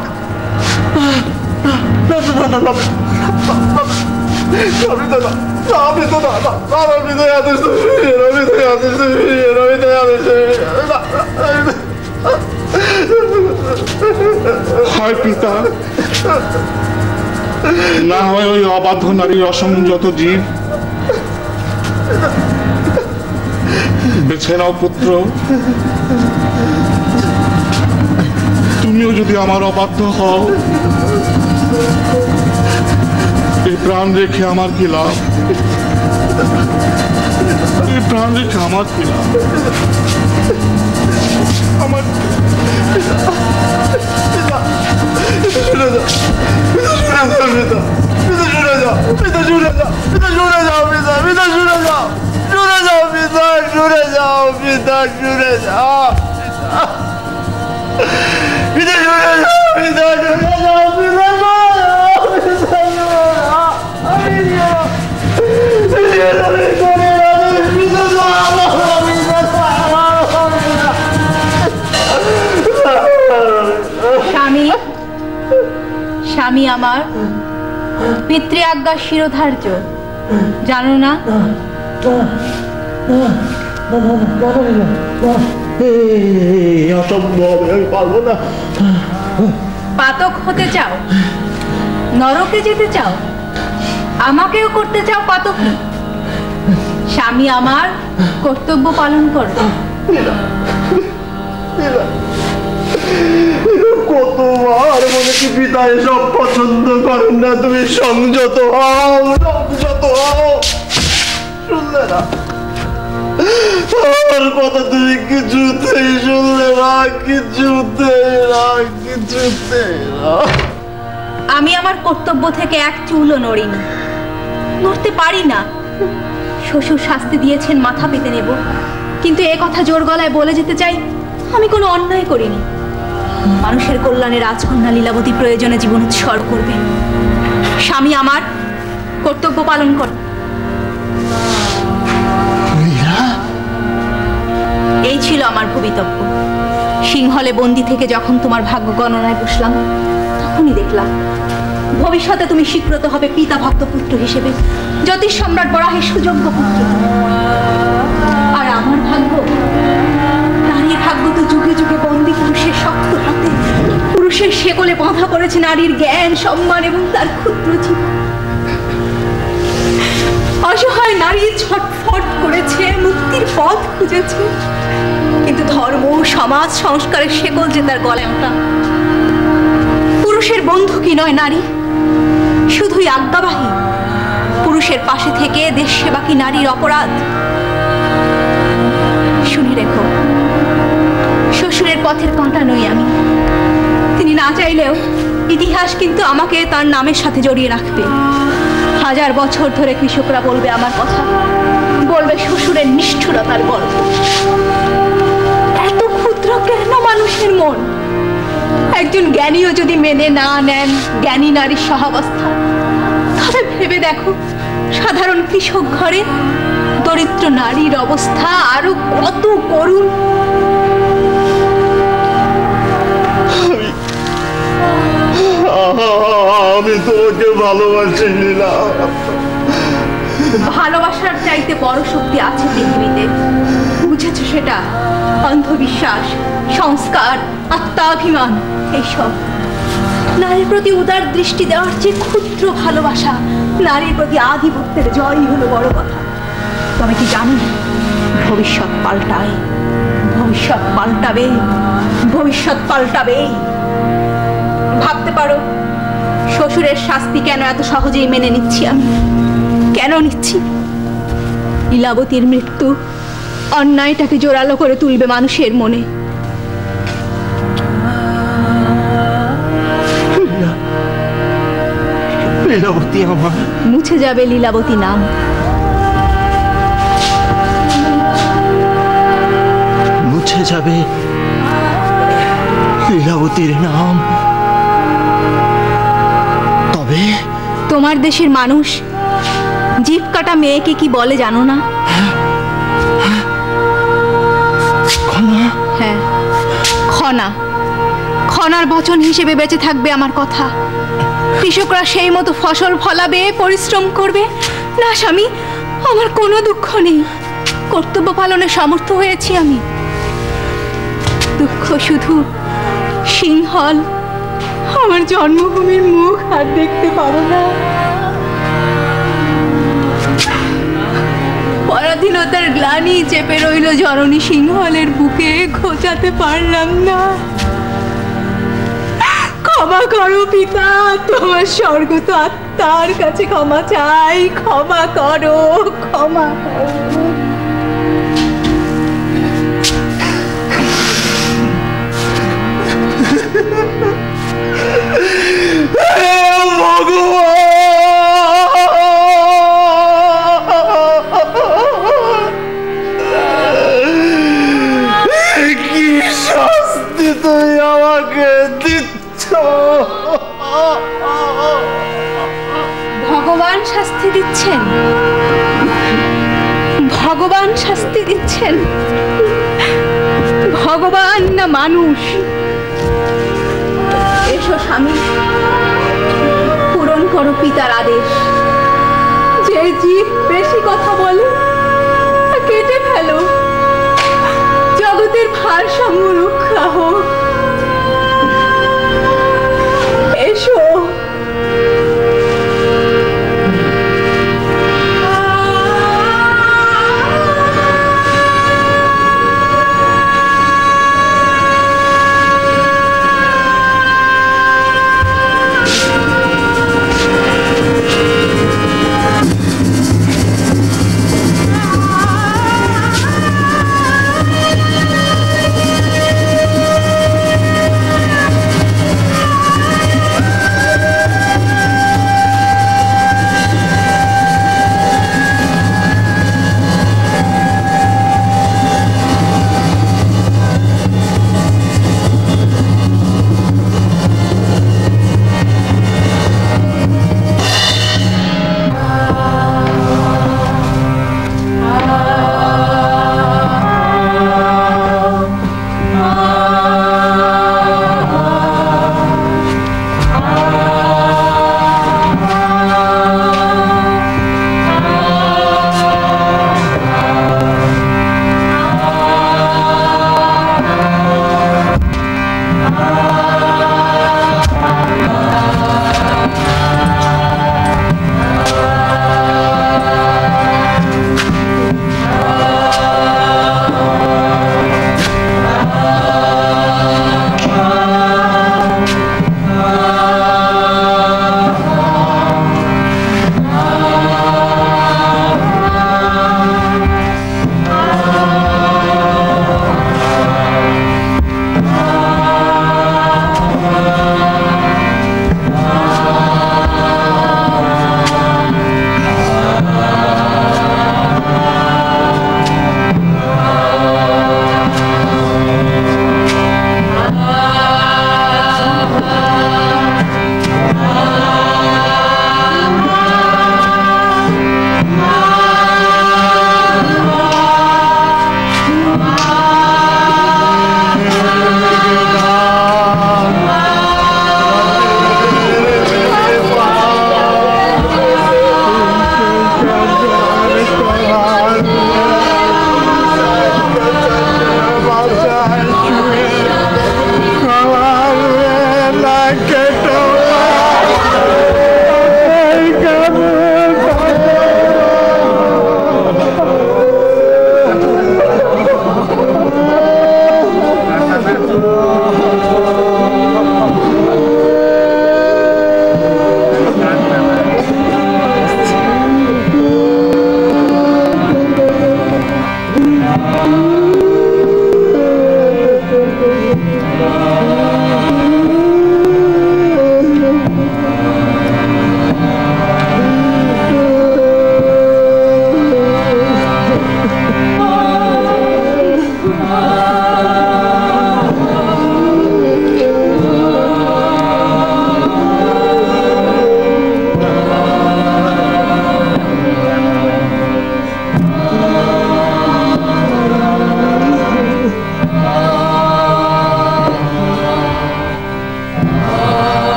না না না না হয় পিতা, না হয় ওই অবাধ্য নারীর অসংযত জীব। বেছে নাও পুত্র, তুমিও যদি আমার অবাধ্য হও, এই প্রাণ রেখে আমার কি লাভ? এই প্রাণ রেখে আমার কি লাভ? আমার শুনে যাও, শুনে যাও, শুনে যাও, শুনে যাও, শুনে যাও, শুনে যাও, শুনে যাও। সরে যাও পিতা, সরে যাও পিতা, সরে যাও পিতা, সরে যাও পিতা, স্বামী, স্বামী আমার পিতৃ আজ্ঞা শিরোধার্য, জানো না? অসম্ভব, আমি পারবো না। পাতক হতে চাও, নরকে যেতে চাও, আমাকেও করতে চাও পাতক? স্বামী আমার কর্তব্য পালন করো। কতবার বলেছি পিতা এসব পছন্দ করেন না, তুমি সংযত হও, সংযত হও। শুনলে না আমার কথা, তুমি কিছুতেই শুনলে না, কিছুতেই না, কিছুতেই না। আমি আমার কর্তব্য থেকে এক চুলও নড়িনি, নড়তে পারি না। শ্বশুর শাস্তি দিয়েছেন, মাথা পেতে নেব, কিন্তু এ কথা জোর গলায় বলে যেতে চাই, আমি কোনো অন্যায় করিনি। মানুষের কল্যাণে রাজকন্যা লীলাবতী প্রয়োজনে জীবন উৎসর্গ করবে। স্বামী আমার কর্তব্য পালন কর। এই ছিল আমার ভবিতব্য। সিংহলে বন্দি থেকে যখন তোমার ভাগ্য গণনায় বসলাম, তখনই দেখলাম ভবিষ্যতে তুমি স্বীকৃত হবে পিতা ভক্ত পুত্র হিসেবে, জ্যোতিষ সম্রাট বরাহের সুযোগ্য পুত্র। আর আমার ভাগ্য, নারীর ভাগ্য তো যুগে যুগে বন্দি পুরুষের শক্ত হাতে, পুরুষের শেকলে বাঁধা করেছে নারীর জ্ঞান, সম্মান এবং তার ক্ষুদ্র জীবন। অসহায় নারী ছটফট করেছে, মুক্তির পথ খুঁজেছে, কিন্তু ধর্ম সমাজ সংস্কারের শেকল যে তার গলায় ওঠা। পুরুষের বন্ধু কি নয় নারী, শুধুই আজ্ঞাবাহী। পুরুষের পাশে থেকে দেশ সেবা কি নারীর অপরাধ? শুনে রেখো, শ্বশুরের পথের কাঁটা নই আমি। তিনি না চাইলেও ইতিহাস কিন্তু আমাকে তার নামের সাথে জড়িয়ে রাখবে। হাজার বছর ধরে কৃষকরা বলবে আমার কথা, বলবে শ্বশুরের নিষ্ঠুরতার গল্প। এত ক্ষুদ্র কেন মানুষের মন? একজন জ্ঞানীও যদি মেনে না নেন জ্ঞানী নারীর সহাবস্থা, তবে ভেবে দেখো সাধারণ কৃষক ঘরে দরিদ্র নারীর অবস্থা আরো কত করুণ। আমি তোমাকে ভালোবাসি লীলা। ভালোবাসার চাইতে বড় শক্তি আছে পৃথিবীতে, বুঝেছো সেটা? অন্ধবিশ্বাস, সংস্কার, আত্মাভিমান, এইসব। নারীর প্রতি উদার দৃষ্টি দেওয়ার চেয়ে ক্ষুদ্র ভালোবাসা, নারীর প্রতি আধিপত্যের জয়ই হলো বড় কথা। তবে কি জানো, ভবিষ্যৎ পাল্টায়, ভবিষ্যৎ পাল্টাবে, ভবিষ্যৎ পাল্টাবেই। ভাবতে পারো শ্বশুরের শাস্তি কেন এত সহজেই মেনে নিচ্ছি আমি? কেন নিচ্ছি? লীলাবতীর মৃত্যু অন্যায়টাকে জোরালো করে তুলবে মানুষের মনে। লীলাবতী আমার, মুছে যাবে লীলাবতী নাম। মুছে যাবে লীলাবতীর নাম। তবে তোমার দেশের মানুষ জিভ কাটা মেয়েকে কি বলে জানো না? হ্যাঁ, খনা। খনার বচন হিসেবে বেঁচে থাকবে আমার কথা। কৃষকরা সেই মতো ফসল ফলাবে, পরিশ্রম করবে। না স্বামী, আমার কোনো দুঃখ নেই, কর্তব্য পালনে সমর্থ হয়েছি আমি। দুঃখ শুধু সিংহল আমার জন্মভূমির মুখ আর দেখতে পাবো না। পরাধীনতার গ্লানি চেপে রইল জননী সিংহলের বুকে, ঘোচাতে পারলাম না। ক্ষমা করো পিতা, তোমার স্বর্গত আত্মার কাছে ক্ষমা চাই। ক্ষমা করো, ক্ষমা করো। ভগবান ভগবান শাস্তি দিচ্ছেন, ভগবান শাস্তি দিচ্ছেন। ভগবান না মানুষ? এসো স্বামী, পূরণ করো পিতার আদেশ। যে জীব বেশি কথা বলে তা কেটে ফেলো, জগতের ভারসাম্য রক্ষা হোক। এসো।